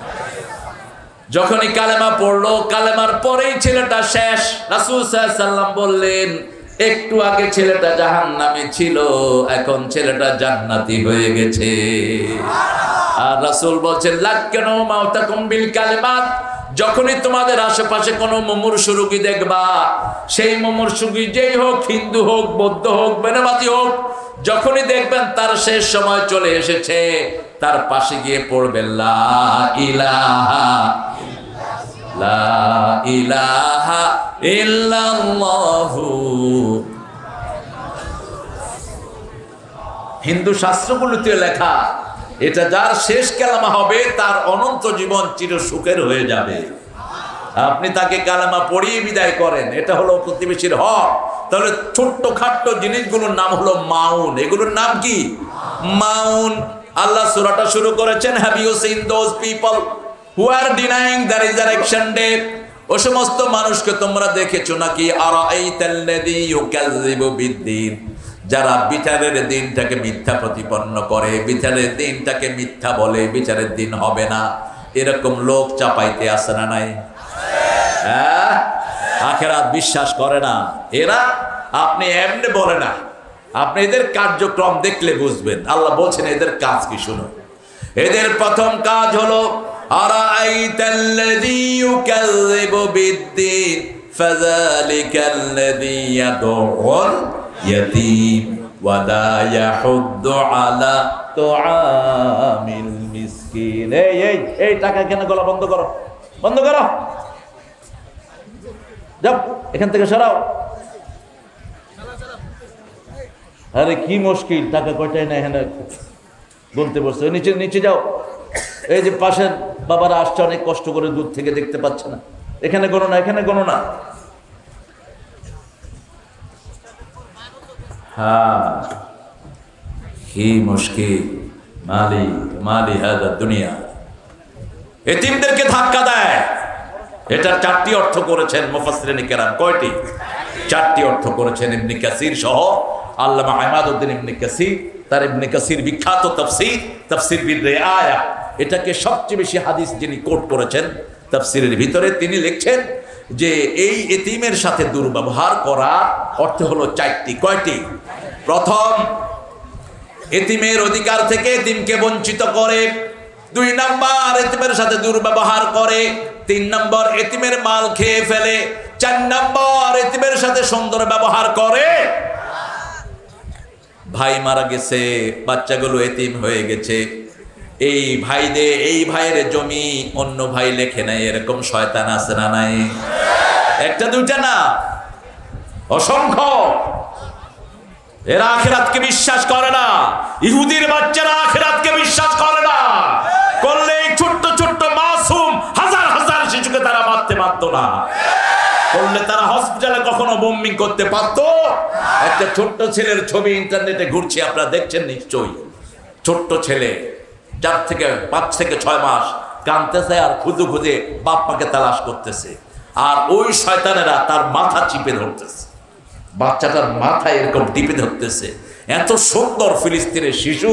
যখনই কালেমা পড়লো, কালেমার পরেই ছেলেটা শেষ। রাসূল সাল্লাল্লাহু আলাইহি ওয়াসাল্লাম বললেন, একটু আগে ছেলেটা জাহান্নামে ছিল, এখন ছেলেটা জান্নাতি হয়ে গেছে। আর রাসূল বলছেন, লাক্কানু মাউতাকুম বিল কালিমাত। যখনই তোমাদের আশেপাশে কোনো মুমূর্ষু রোগী দেখবা, সেই মুমূর্ষু রোগী যেই হোক, হিন্দু হোক, বৌদ্ধ হোক, বেনামাজি হোক, যখনই দেখবেন তার শেষ সময় চলে এসেছে, তার পাশে গিয়ে পড়বেন লা ইলাহা লা ইলাহা ইল্লাল্লাহু। হিন্দু শাস্ত্রগুলোতে লেখা, এটা যার শেষ কালেমা হবে তার অনন্ত জীবন চির সুখের হয়ে যাবে। আপনি তাকে কালেমা পড়িয়ে বিদায় করেন, এটা হলো প্রতিবেশীর হক। তাহলে ছোট্ট খাট্ট জিনিসগুলোর নাম হলো মাউন। এগুলোর নাম কি? মাউন। আল্লাহ সূরাটা শুরু করেছেন, have you seen those people who are denying the resurrection day ও সমস্ত মানুষকে তোমরা দেখেছো নাকি আরাআইতাল্লাযী ইউকাযযিবু বিদ্দীন, যারা বিচারের দিনটাকে মিথ্যা প্রতিপন্ন করে, বিচারের দিনটাকে মিথ্যা বলে, বিচারের দিন হবে না, এরকম লোক চাপাইতে আসে না নাই? হ্যাঁ, আখিরাত বিশ্বাস করে না এরা। আপনি এমনি বলে না, আপনি এদের কার্যক্রম দেখলে বুঝবেন। আল্লাহ বলছেন এদের কাজ কি শুনুন। এদের প্রথম কাজ হলো আরাআইতাল্লাযী ইউকাযযিবু বিদ্দীন ফাযালিকাল্লাযী ইয়াদউল ইয়াতীম ওয়া লা ইয়াহুদ্দু আলা তুআমিল মিসকিন। এই এই এই টাকা কেন, গলা বন্ধ করো, বন্ধ করো, যাও এখান থেকে সরাও। আরে কি মুশকিল, টাকা কয়টাই না এখানে বলতে বসছে, নিচে নিচে যাও। এই যে পাশের বাবারা আসছে অনেক কষ্ট করে দূর থেকে, দেখতে পাচ্ছে না, এখানে গোনো না, এখানে গোনো না। হ্যাঁ, কি মুশকিল, মালি মালি হাদা দুনিয়া। এতিমদেরকে ধাক্কা দেয়, এটার চারটি অর্থ করেছেন মুফাসসিরিন কেরাম। কয়টি? চারটি অর্থ করেছেন ইবনে কাসির সহ আল্লামা ইমাদউদ্দিন ইবনে কাসির। তার ইবনে কাসির বিখ্যাত তাফসীর, তাফসীর বির রিআয়া, এটাকে সবচেয়ে বেশি হাদিস যিনি কোট করেছেন তাফসীরের ভিতরে, তিনি লিখছেন যে এই এতিমের সাথে দুর্ব্যবহার করা অর্থ হলো চারটি। কয়টি? প্রথম, এতিমের অধিকার থেকে এতিমকে বঞ্চিত করে। দুই নাম্বার, এতিমের সাথে দুর্ব্যবহার করে। তিন নম্বর, এতিমের মাল খেয়ে ফেলে। চার নম্বর, এতিমের সাথে সুন্দর ব্যবহার করে। ভাই মারা গেছে, বাচ্চাগুলো এতিম হয়ে গেছে, এই ভাই দে, এই ভাইয়ের জমি অন্য ভাই লেখে নাই, এরকম শয়তান আছে না নাই? একটা দুইটা না, অসংখ্য। এরা আখিরাতকে বিশ্বাস করে না। ইহুদির বাচ্চারা আখিরাতকে বিশ্বাস করে না। করলে এই ছোট্ট ছোট্ট মাসুম হাজার হাজার শিশুকে তারা মারতে পারত না। করলে তারা হসপিটালে কখনো বোম্বিং করতে পারতো? একটা ছোট্ট ছেলের ছবি ইন্টারনেটে ঘুরছে, আপনারা দেখছেন নিশ্চয়ই। ছোট্ট ছেলে, চার থেকে পাঁচ থেকে ছয় মাস কাঁদতেছে আর খুঁজে খুঁজে বাপ মাকে তালাশ করতেছে, আর ওই শয়তানেরা তার মাথা চিপে ধরতেছে, বাচ্চাটার মাথা এরকম টিপে ধরতেছে। এত সুন্দর ফিলিস্তিনের শিশু,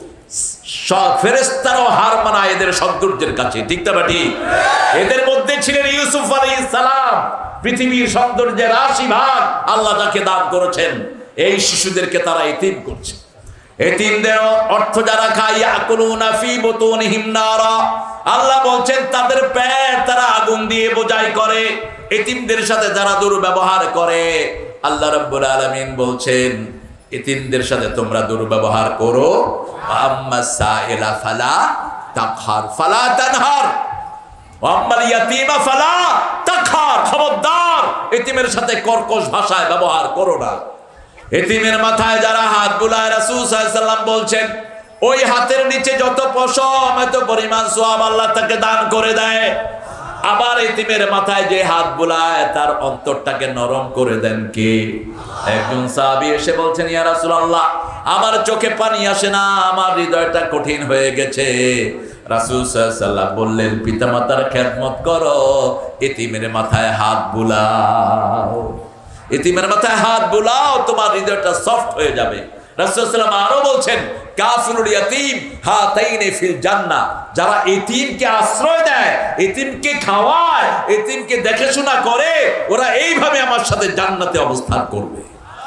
ফেরেশতারাও হার মানায় এদের সৌন্দর্যের কাছে, ঠিক না ঠিক? এদের মধ্যে ছিলেন ইউসুফ আলাইহিস সালাম। পৃথিবীর সৌন্দর্যের আশি ভাগ আল্লাহ যাকে দান করেছেন, এই শিশুদেরকে তারা এতিম করছে। এতিমদের অর্থ যারা খায়, ইয়াকুলুনা ফি বুতুনিহিম নারা, আল্লাহ বলছেন তাদের পেট তারা আগুন দিয়ে বোঝাই করে। এতিমদের সাথে যারা দুর্ব্যবহার করে, আল্লাহ রাব্বুল আলামিন বলছেন এতিমদের সাথে তোমরা দুর্ব্যবহার করো। আম্মাস সাইলা ফালা তাকহার ফালা তানহার ওয়া আম্মাল ইয়াতীমা ফালা তাকহার, খবরদার এতিমের সাথে কর্কশ ভাষায় ব্যবহার করো না। এতিমের মাথায় যারা হাত বুলায়, রাসূল সাল্লাল্লাহু আলাইহি ওয়াসাল্লাম বলছেন ওই হাতের নিচে যত পশম এত পরিমাণ সওয়াব আল্লাহ তাকে দান করে দেয়। আবার এতিমের মাথায় যে হাত বুলায় তার অন্তরটাকে নরম করে দেন কে? একজন সাহাবী এসে বলছেন, ইয়া রাসূলুল্লাহ, আমার চোখে পানি আসে না, আমার হৃদয়টা কঠিন হয়ে গেছে। রাসূল সাল্লাল্লাহু আলাইহি ওয়াসাল্লাম বললেন, পিতামাতার খেদমত করো, এতিমের মাথায় হাত বুলাও, এতিমের মাথায় হাত বুলাও, তোমার হৃদয়টা সফট হয়ে যাবে। রাসূল সাল্লাল্লাহু আলাইহি ওয়াসাল্লাম আরো বলছেন, কাফিরুল ইয়াতীম হাতাইনি ফিল জান্নাহ, যারা এতিমকে আশ্রয় দেয়, এতিমকে খাওয়ায়, এতিমকে দেখাশোনা করে, ওরা এইভাবে আমার সাথে জান্নাতে অবস্থান করবে।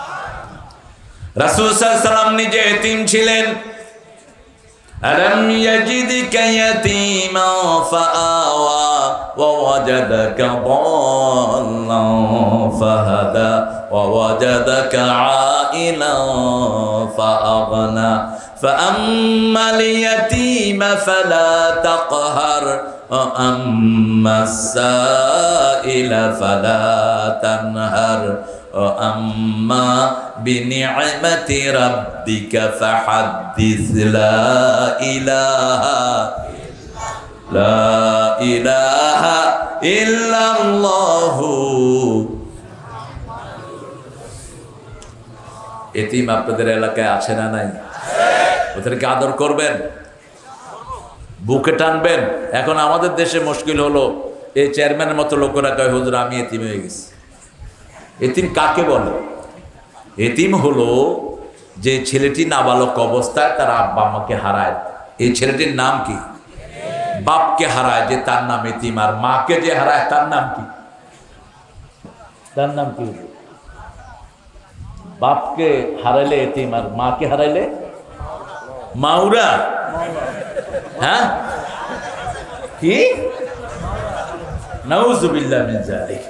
রাসূল সাল্লাল্লাহু আলাইহি ওয়াসাল্লাম নিজে এতিম ছিলেন। আলাম ইয়াজিদকা ইয়াতীমান ফাআওয়া ওয়া ওয়াজাদাকা দাল্লান ফাহাদা ওয়া ওয়াজাদাকা আইলান ফাআগনা فأما اليتيم فلا تقهر وأما السائل فلا تنهر وأما بنعمة ربك فحدث لا إله لا إله إلا الله। এতিম আপনাদের এলাকায় আছে না নাই? ওদেরকে আদর করবেন, বুকে টানবেন। এখন আমাদের দেশে মুশকিল হলো, এই চেয়ারম্যানের মতো লোকেরা কয় হুজুর আমি এতিম হয়ে গেছি। এতিম কাকে বলে? এতিম হলো যে ছেলেটি নাবালক অবস্থায় তার আব্বা আম্মাকে হারায়। এই ছেলেটির নাম কি? বাপকে হারায় যে তার নাম এতিম, আর মাকে যে হারায় তার নাম কি? তার নাম কি? বাপকে হারাইলে এতিম, আর মাকে হারাইলে মাউরা। হ্যাঁ কি? নাউজুবিল্লাহ মিন যালিক।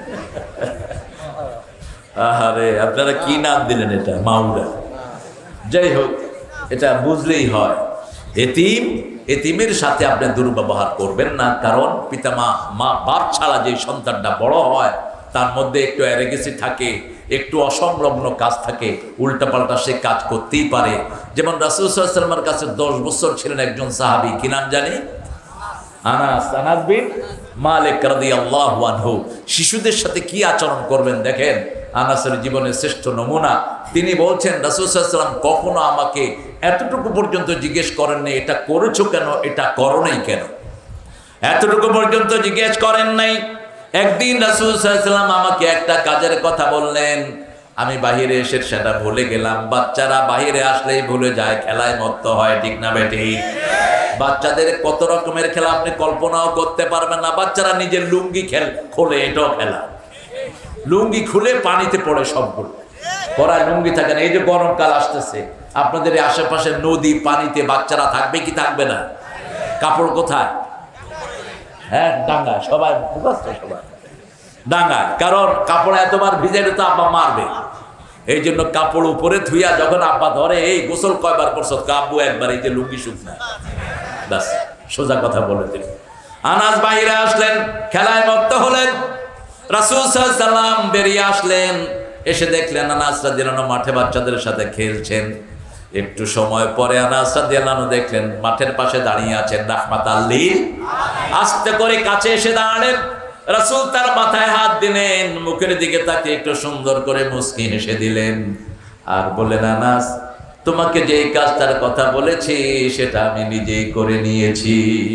আহারে আপনারা কি নাম দিলেন এটা? মাউরা। যাই হোক, এটা বুঝলেই হয়। এতিম, এতিমের সাথে আপনি দুর্ব্যবহার করবেন না, কারণ পিতামা মা বাপ ছাড়া যে সন্তানটা বড় হয় তার মধ্যে একটু অ্যারেগেসি থাকে, একটু অসংলগ্ন কাজ থাকে, উল্টাপাল্টা সে কাজ করতেই পারে। যেমন রাসূল সাল্লাল্লাহু আলাইহি ওয়াসাল্লামের কাছে দশ বছর ছিলেন একজন সাহাবী, কি নাম জানি? আনাস, আনাস বিন মালিক রাদিয়াল্লাহু আনহু। শিশুদের সাথে কি আচরণ করবেন দেখেন, আনাসের জীবনের শ্রেষ্ঠ নমুনা। তিনি বলছেন রাসূল সাল্লাল্লাহু আলাইহি ওয়াসাল্লাম কখনো আমাকে এতটুকু পর্যন্ত জিজ্ঞেস করেননি এটা করেছো কেন, এটা করো নাই কেন, এতটুকু পর্যন্ত জিজ্ঞেস করেন নাই। একদিন রাসূল সাল্লাল্লাহু আলাইহি ওয়াসাল্লাম আমাকে একটা কাজের কথা বললেন, আমি বাহিরে এসে সেটা ভুলে গেলাম। বাচ্চারা বাহিরে আসলেই ভুলে যায়, খেলায় মত্ত হয়, ঠিক না বেটি? বাচ্চাদের কত রকমের খেলা আপনি কল্পনাও করতে পারবেন না। বাচ্চারা নিজের লুঙ্গি খেল খোলে, এটাও খেলা। লুঙ্গি খুলে পানিতে পড়ে সবগুলো, পরায় লুঙ্গি থাকে না। এই যে গরমকাল আসতেছে, আপনাদের আশেপাশে নদী, পানিতে বাচ্চারা থাকবে কি থাকবে না? কাপড় কোথায়? হ্যাঁ ডাঙ্গায়, সবাই সবাই ডাঙ্গায়, কারণ কাপড় এতবার ভিজাইলে তো আব্বা মারবে। এই জন্য কাপড় উপরে ধুইয়া যখন আব্বা ধরে, এই গোসল কয়বার করছো? আব্বু একবার, এই যে লুঙ্গি শুকনা। ব্যাস, সোজা কথা বলে দিল। আনাস বাইরে আসলেন, খেলায় মত্ত হলেন। রাসূল সাল্লাল্লাহু আলাইহি ওয়াসাল্লাম বেরিয়ে আসলেন, এসে দেখলেন আনাস রাদিয়াল্লাহু আনহু মাঠে বাচ্চাদের সাথে খেলছেন। একটু সময় পরে আনাস রাদিয়াল্লাহু আনহু দেখলেন মাঠের পাশে দাঁড়িয়ে আছেন রাহমাতাল লিল আলামিন। আস্তে করে কাছে এসে দাঁড়ালেন, রাসূল তার মাথায় হাত দিলেন, মুখের দিকে তাকিয়ে একটু সুন্দর করে মুস্কি হেসে দিলেন, আর বললেন আনাস তোমাকে যে কাজটার কথা বলেছি সেটা আমি নিজেই করে নিয়েছি।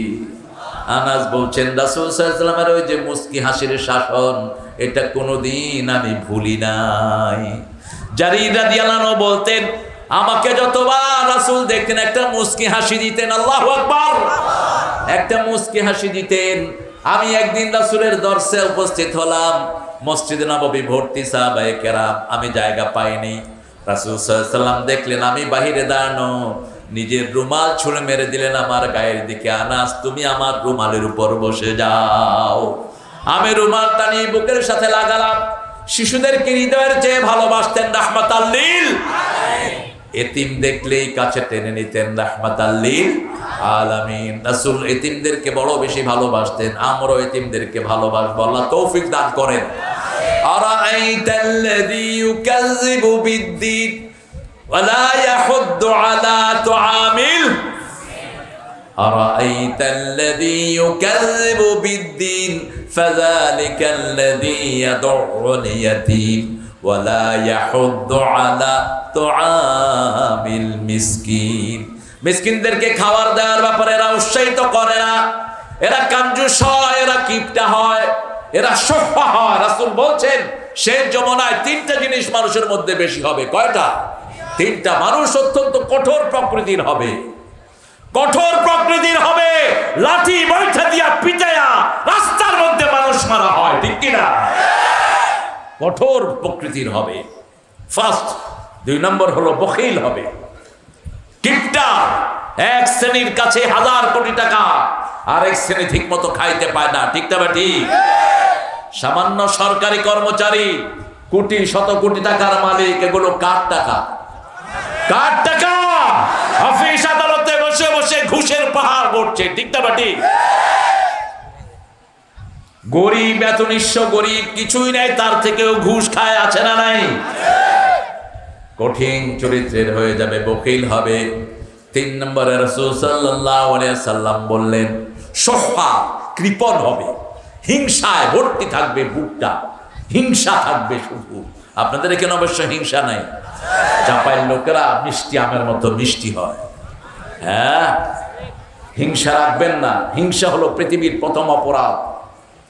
আনাস বলছেন রাসূল সাল্লাল্লাহু আলাইহি ওয়াসাল্লামের ওই যে মুস্কি হাসির শাসন, এটা কোনোদিন আমি ভুলি নাই। জারীর রাদিয়াল্লাহু আনহু বলতেন আমাকে যতবার রাসূল দেখতেন একটা মুস্কি হাসি দিতেন, আল্লাহু আকবার, একটা মুস্কি হাসি দিতেন। আমি একদিন রাসূলের দরসে উপস্থিত হলাম, মসজিদে নববী ভর্তি সাহাবায়ে কেরাম, আমি জায়গা পাইনি। রাসূল সাল্লাল্লাহু আলাইহি ওয়াসাল্লাম দেখলেন আমি বাহিরে দাঁড়ানো, নিজের রুমাল ছুঁড়ে মেরে দিলেন আমার গায়ের দিকে, আনাস তুমি আমার রুমালের উপর বসে যাও। আমি রুমালটা নিয়ে বুকের সাথে লাগালাম। শিশুদেরকে হৃদয়ের চেয়ে ভালোবাসতেন রাহমাতাল লিল আলামিন। এতিম দেখলেই কাছে টেনে নিতেন রাহমাতাল লিল আলামিন। রাসূল এতিমদেরকে বড় বেশি ভালোবাসতেন, আমরাও এতিমদেরকে ভালোবাসবো। আল্লাহ তৌফিক দান করেন। আরাআইতাল্লাযী ইউকাযযিবু বিদ্দীন ওয়ালা ইয়াহুদ্দু আলা তুআমিল আরাআইতাল্লাযী ইউকাযযিবু বিদ্দীন ফাযালিকাল্লাযী ইয়াদউল ইয়াতীম ওয়ালা ইয়াহুদ্দু আলা তুআমিল মিসকিন। মিসকিনদেরকে খাবার দেওয়ার ব্যাপারে এরা উৎসাহিত করে না, এরা কাঞ্জুস হয়, এরা কিপটা হয়, এরা সফা হয়। রাসূল বলছেন শেষ যমনায় তিনটা জিনিস মানুষের মধ্যে বেশি হবে। কয়টা? তিনটা। মানুষ অত্যন্ত কঠোর প্রকৃতির হবে, কঠোর প্রকৃতির হবে, লাঠি বৈঠা দিয়া পিটায়া রাস্তার মধ্যে মানুষ মারা হয়, ঠিক কিনা? কঠোর প্রকৃতির হবে ফার্স্ট। দুই নম্বর হলো বখিল হবে, কিপটা। এক শ্রেণীর কাছে হাজার কোটি টাকা, আর এক শ্রেণী ঠিক মতো খাইতে পায় না, ঠিক না ঠিক? সামান্য সরকারি কর্মচারী, কোটি শত কোটি টাকার মালিক, এগুলো কার টাকা? কার টাকা? অফিস আদালতে বসে বসে ঘুষের পাহাড় পড়ছে, ঠিক না ঠিক? গরিব এত নিঃস্ব গরিব, কিছুই নাই, তার থেকেও ঘুষ খায়, আছে না নাই? কঠিন চরিত্রের হয়ে যাবে, বকিল হবে। তিন নম্বরে রাসূল সাল্লাল্লাহু আলাইহি সাল্লাম বললেন সফা, কৃপণ হবে, হিংসায় ভর্তি থাকবে বুকটা, হিংসা থাকবে শুধু। আপনাদের এখানে অবশ্য হিংসা নাই, চাপাইয়ের লোকেরা মিষ্টি আমের মতো মিষ্টি হয়। হ্যাঁ, হিংসা রাখবেন না। হিংসা হলো পৃথিবীর প্রথম অপরাধ।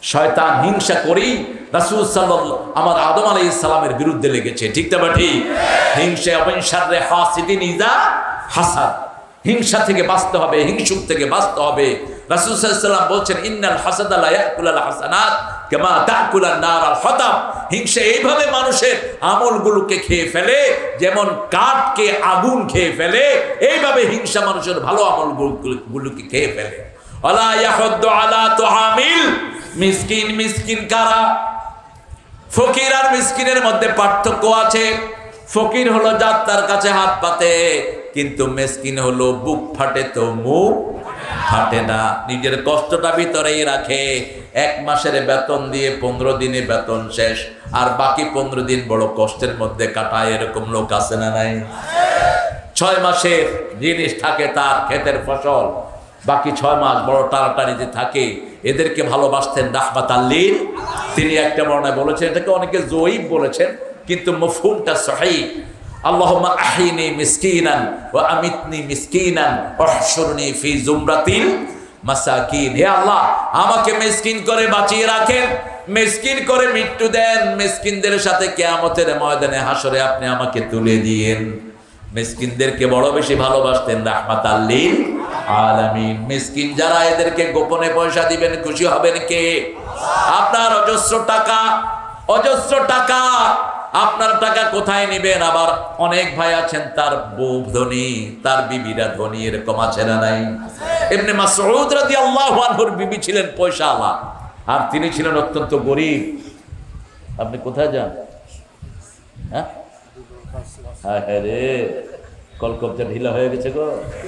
শয়তান হিংসা করি রাসূল সাল্লাল্লাহু আমার আদম আলাইহিস সালামের বিরুদ্ধে লেগেছে, ঠিক না ঠিক? হিংসা অবিন শাররে হাসিদিন ইজা হাসাদ, হিংসা থেকে বাঁচতে হবে, হিংসুক থেকে বাঁচতে হবে। রাসূল সাল্লাল্লাহু আলাইহি ওয়াসাল্লাম বলছেন ইন্নাল হাসাদা লা ইয়াকুলুল হাসানাত কামা তাকুলুন নার আল হাতাব। হিংসা এইভাবে মানুষের আমলগুলোকে খেয়ে ফেলে যেমন কাঠকে আগুন খেয়ে ফেলে, এইভাবে হিংসা মানুষের ভালো আমলগুলোকে খেয়ে ফেলে। ওয়ালা ইয়াহুদ্দু আলা তুহামিল মিসকিন, মিসকিন কারা? ফকির আর মিসকিনের মধ্যে পার্থক্য আছে। ফকির হলো যার তার কাছে হাত পাতে, কিন্তু মিসকিন হলো বুক ফাটে তো মুখ ফাটে না, নিজের কষ্টটা ভিতরেই রাখে। এক মাসের বেতন দিয়ে পনেরো দিনে বেতন শেষ, আর বাকি পনেরো দিন বড় কষ্টের মধ্যে কাটায়, এরকম লোক আছে না নাই? ছয় মাসের জিনিস থাকে তার ক্ষেতের ফসল, বাকি ছয় মাস বড় টানাটানিতে থাকে। এদেরকে ভালোবাসতেন রাহমাতাল লিল। তিনি একটা বর্ণনায় বলেছেন, এটাকে অনেকে জয়ীফ বলেছেন, কিন্তু মফহুমটা সহিহ। আল্লাহুম্মা আহিনি মিসকিনান ওয়া আমিতনি মিসকিনান ওয়াহশুরনি ফি জুমরাতিল মাসাকিন। হে আল্লাহ, আমাকে মিসকিন করে বাঁচিয়ে রাখেন, মিসকিন করে মৃত্যু দেন, মিসকিনদের সাথে কিয়ামতের ময়দানে হাসরে আপনি আমাকে তুলে দিয়েন। মিসকিনদেরকে বড় বেশি ভালোবাসতেন রাহমাতাল লিল আলামিন। মিসকিন যারা, এদেরকে গোপনে পয়সা দিবেন, খুশি হবেন কে? আপনার অজস্র টাকা, অজস্র টাকা, আপনার টাকা কোথায় নেবেন? আবার অনেক ভাই আছেন তার বউ ধনী, তার বিবিরা ধনী, এরকম আছে না নাই? ইবনে মাসউদ রাদিয়াল্লাহু আনহুর বিবি ছিলেন পয়সাওয়ালা, আর তিনি ছিলেন অত্যন্ত গরিব। আপনি কোথায় যান? হ্যাঁ হ্যাঁ রে, কলকবজা ঢিলা হয়ে গেছে গো।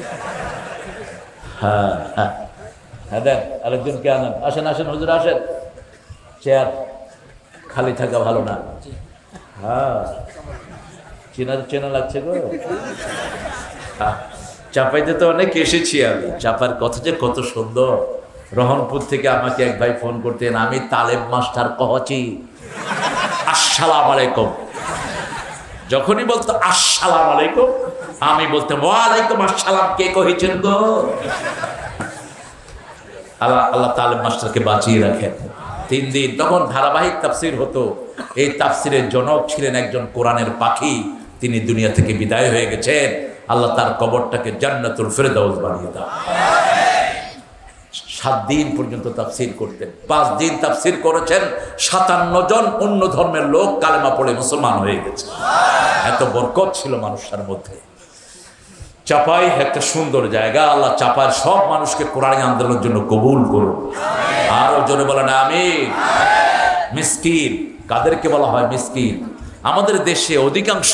হ্যাঁ হ্যাঁ হ্যাঁ, দেন আরেকজনকে আনেন। আসেন আসেন হুজুর আসেন, চেয়ার খালি থাকা ভালো না। হ্যাঁ, চেনা চেনা লাগছে গো। চাপাইতে তো অনেক এসেছি আমি, চাপার কথা যে কত সুন্দর। রহনপুর থেকে আমাকে এক ভাই ফোন করতেন, আমি তালেব মাস্টার কহছি, আসসালামু আলাইকুম। যখনই বলতো আসসালামু আলাইকুম, আমি বলতাম ওয়ালাইকুম আসসালাম, কে কহেছেন গো? আল্লাহ আল্লাহ তালেব মাস্টারকে বাঁচিয়ে রাখেন। তিন দিন তখন ধারাবাহিক তাফসির হতো। এই তাফসিরের জনক ছিলেন একজন কোরআনের পাখি, তিনি দুনিয়া থেকে বিদায় হয়ে গেছেন। আল্লাহ তার কবরটাকে জান্নাতুল ফেরদাউস বানিয়ে দাও। সাত দিন পর্যন্ত তাফসির করতেন, পাঁচ দিন তাফসির করেছেন, সাতান্ন জন অন্য ধর্মের লোক কালেমা পড়ে মুসলমান হয়ে গেছে। এত বরকত ছিল মানুষের মধ্যে। চাপাই একটা সুন্দর জায়গা, আল্লাহ চাপার সব মানুষকে কোরআনী আন্দোলনের জন্য কবুল করুন। আরো জোরে বলেন আমিন। মিসকিন কাদেরকে বলা হয়? মিসকিন। আমাদের দেশে অধিকাংশ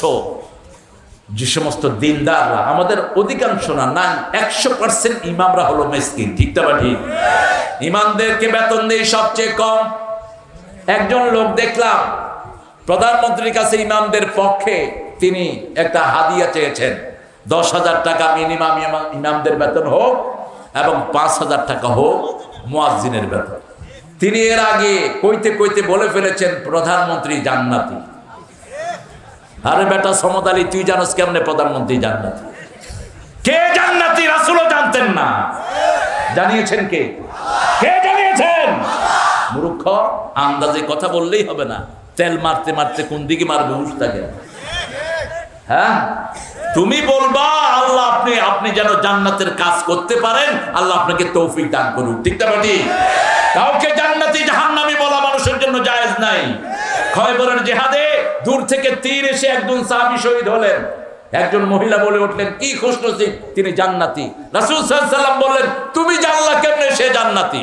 যে সমস্ত দিনদাররা, আমাদের অধিকাংশ না না একশো পার্সেন্ট ইমামরা হলো মিসকিন, ঠিক না ঠিক? ইমামদেরকে বেতন দেয় সবচেয়ে কম। একজন লোক দেখলাম প্রধানমন্ত্রীর কাছে ইমামদের পক্ষে তিনি একটা হাদিয়া চেয়েছেন, দশ হাজার টাকা মিনিমাম ইমামদের বেতন হোক এবং পাঁচ হাজার টাকা হোক মুয়াজ্জিনের বেতন। তিনি এর আগে কইতে কইতে বলে ফেলেছেন প্রধানমন্ত্রী জান্নাতি। আরে বেটা সমদ আলী, তুই জানোস কেমনে প্রধানমন্ত্রী জান্নাতি? কে জান্নাতি? রাসূলও জানতেন না। জানিয়েছেন কে? কে জানিয়েছেন? মূর্খ, আন্দাজে কথা বললেই হবে না। তেল মারতে মারতে কোন দিকে মারবে হুঁশ থাকে। হ্যাঁ, তুমি বলবা আল্লাহ আপনি আপনি যেন জান্নাতের কাজ করতে পারেন, আল্লাহ আপনাকে তৌফিক দান করুন, ঠিক না ঠিক? কাউকে জান্নাতি জাহান্নামী বলা মানুষের জন্য জায়েজ নাই। খয়বরের জিহাদে দূর থেকে তীর এসে একজন সাহাবী শহীদ হলেন। একজন মহিলা বলে উঠলেন, কি খুশনসিব, তিনি জান্নাতি। রাসূল সাল্লাল্লাহু আলাইহি ওয়াসাল্লাম বললেন, তুমি জানলা কেমনে সে জান্নাতি?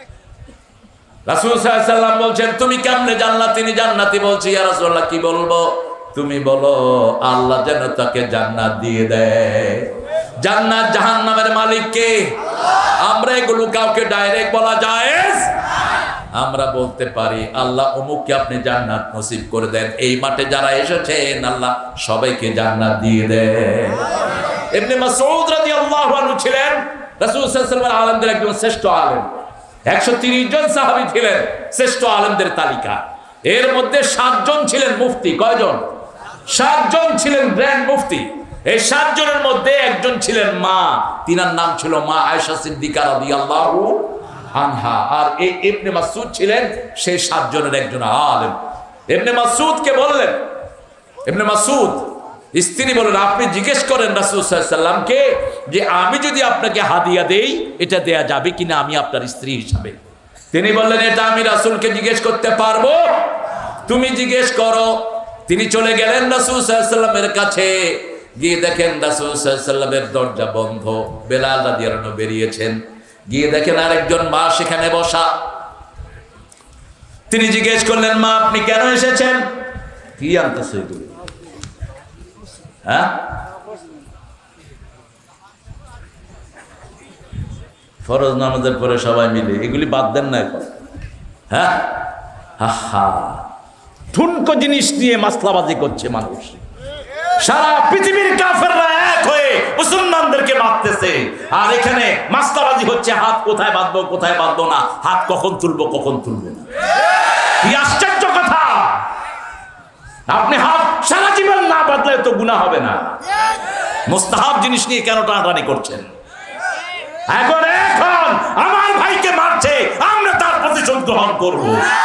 রাসূল সাল্লাল্লাহু আলাইহি ওয়াসাল্লাম বলছেন, তুমি কেমনে জানলা তিনি জান্নাতি? বলছি, ইয়া রাসূলুল্লাহ কি বলবো? তুমি বলো আল্লাহ যেন তাকে জান্নাত দিয়ে দেয়। জান্নাত জাহান্নামের মালিক কে? আমরা এগুলো কাউকে ডাইরেক্ট বলা জায়েজ? আমরা বলতে পারি আল্লাহ অমুককে আপনি জান্নাত নসিব করে দেন। এই মাঠে যারা এসেছেন আল্লাহ সবাইকে জান্নাত দিয়ে দেন। ইবনে মাসউদ রাদিয়াল্লাহু আনহু ছিলেন রাসূল সাল্লাল্লাহু আলাইহি ওয়াসাল্লাম আলেমদের একজন শ্রেষ্ঠ আলেম। একশো তিরিশ জন সাহাবী ছিলেন শ্রেষ্ঠ আলেমদের তালিকা। এর মধ্যে সাত জন ছিলেন মুফতি। কয়জন? সাত জন ছিলেন গ্র্যান্ড মুফতি। এই সাত জনের মধ্যে একজন ছিলেন মা, তিনার নাম ছিল মা আয়েশা সিদ্দিকা রাদিয়াল্লাহু আনহা। আর এই ইবনে মাসউদ ছিলেন সেই সাতজনের একজন আলেম। ইবনে মাসউদকে বললেন, ইবনে মাসউদ স্ত্রী বলেন, আপনি জিজ্ঞেস করেন রাসূল সাল্লাল্লাহু আলাইহি ওয়াসাল্লামকে যে আমি যদি আপনাকে হাদিয়া দেই এটা দেয়া যাবে কিনা আমি আপনার স্ত্রী হিসাবে। তিনি বললেন, এটা আমি রাসূলকে জিজ্ঞেস করতে পারবো, তুমি জিজ্ঞেস করো। তিনি চলে গেলেন রাসূল সাল্লাল্লাহু আলাইহি ওয়াসাল্লামের কাছে, গিয়ে দেখেন রাসূল সাল্লাল্লাহু আলাইহি ওয়াসাল্লামের দরজা বন্ধ, বেলাল রাদিয়াল্লাহু আনহু বেরিয়েছেন, গিয়ে দেখেন আরেকজন মা সেখানে বসা। তিনি জিজ্ঞেস করলেন, মা আপনি কেন এসেছেন? কি আনতেছে এগুলো? হ্যাঁ, ফরজ নামাজের পরে সবাই মিলে এগুলি বাদ দেন না এখন। হ্যাঁ, হা ঠুনকো জিনিস নিয়ে মাসলাবাজি করছে মানুষ। সারা পৃথিবীর কাফেররা এক হয়ে মুসলমানদেরকে মারতেছে, আর এখানে মাসলাবাজি হচ্ছে হাত কোথায় বাঁধবো কোথায় বাঁধবো না, হাত কখন তুলবো কখন তুলবো না। কি আশ্চর্য কথা! আপনি হাত সারা জীবন না বাঁধলে তো গুনাহ হবে না, মুস্তাহাব জিনিস নিয়ে কেন টানাটানি করছেন? এখন এখন আমার ভাইকে মারছে, আমরা তার প্রতিশোধ গ্রহণ করব।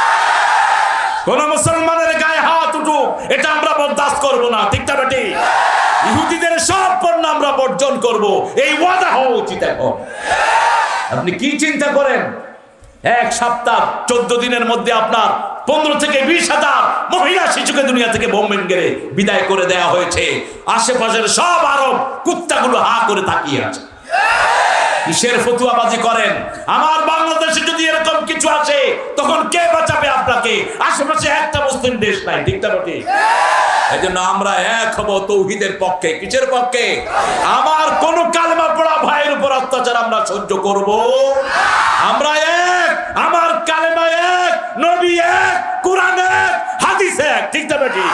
কোন মুসলমানের গায়ে হাত উঠুক এটা আমরা বরদাস্ত করব না, ঠিক না বেটি? ইহুদিদের সব পণ্য আমরা বর্জন করব, এই ওয়াদা হওয়া উচিত। এখন আপনি কি চিন্তা করেন, এক সপ্তাহ চোদ্দ দিনের মধ্যে আপনার পনেরো থেকে বিশ হাজার মহিলা শিশুকে দুনিয়া থেকে বোম্বেন গেড়ে বিদায় করে দেয়া হয়েছে। আশেপাশের সব আরব কুত্তাগুলো হা করে তাকিয়ে আছে। কিসের ফতুয়াবাজি করেন? আমার বাংলাদেশে যদি এরকম কিছু আসে তখন কে বাঁচাবে আপনাকে? আশেপাশে একটা মুসলিম দেশ নাই, ঠিক না বেটি? এই জন্য আমরা এক হব তৌহিদের পক্ষে। কিসের পক্ষে? আমার কোন কালেমা পড়া ভাইয়ের উপর অত্যাচার আমরা সহ্য করব। আমরা এক, আমার কালেমা এক, নবী এক, কোরআন এক, হাদিস এক, ঠিক না বেটি?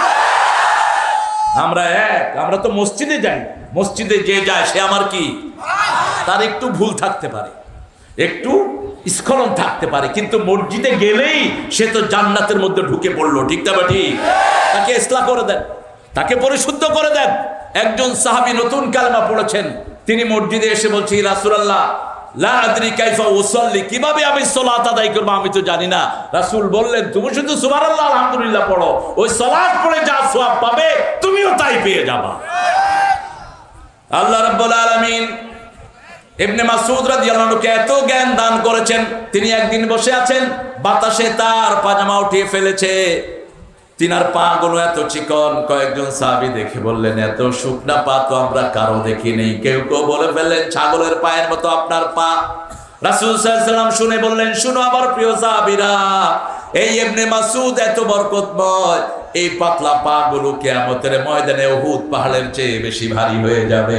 আমরা এক। আমরা তো মসজিদে যাই, মসজিদে যে যায় সে আমার কি, তার একটু ভুল থাকতে পারে, একটু স্খলন থাকতে পারে, কিন্তু মসজিদে গেলেই সে তো জান্নাতের মধ্যে ঢুকে পড়লো, ঠিক না বেটি? তাকে ইসলাহ করে দেন, তাকে পরিশুদ্ধ করে দেন। একজন সাহাবী নতুন কালেমা পড়েছেন, তিনি মসজিদে এসে বলছে, রাসূলুল্লাহ লা আদরি কাইফা উসাল্লি, কিভাবে আমি সালাত আদায় করব আমি তো জানি না। রাসূল বললেন, তুমি শুধু সুবহানাল্লাহ আলহামদুলিল্লাহ পড়ো, ওই সালাত পড়ে যা সওয়াব পাবে তুমিও তাই পেয়ে যাবা। আল্লাহ রাব্বুল আলামিন ইবনে মাসউদ রাদিয়াল্লাহু আনহুকে এত জ্ঞান দান করেছেন। তিনি একদিন বসে আছেন, বাতাসে তার পাজামা উঠিয়ে ফেলেছে, তিনার পা গুলো এত চিকন। কয়েকজন সাহাবী দেখে বললেন, এত শুকনা পা তো আমরা কারো দেখি নেই। কেউ কেউ বলে ফেললেন, ছাগলের পায়ের মতো আপনার পা। রাসূল সাল্লাল্লাহু আলাইহি ওয়াসাল্লাম শুনে বললেন, শুনো আমার প্রিয় সাহাবীরা, এই ইবনে মাসউদ এত বরকতময়, এই পাতলা পা গুলো কিয়ামতের ময়দানে উহুদ পাহাড়ের চেয়ে বেশি ভারী হয়ে যাবে।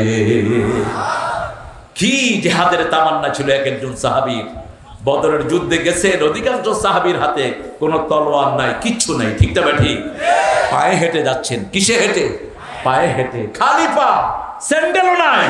কি জিহাদের তামান্না ছিল এক একজন সাহাবীর। বদরের যুদ্ধে গেছেন, অধিকাংশ সাহাবীর হাতে কোনো তলোয়ার নাই, কিচ্ছু নাই, ঠিক না ঠিক? পায়ে হেঁটে যাচ্ছেন। কিসে হেঁটে? পায়ে হেঁটে, খালি পা, স্যান্ডেলও নাই।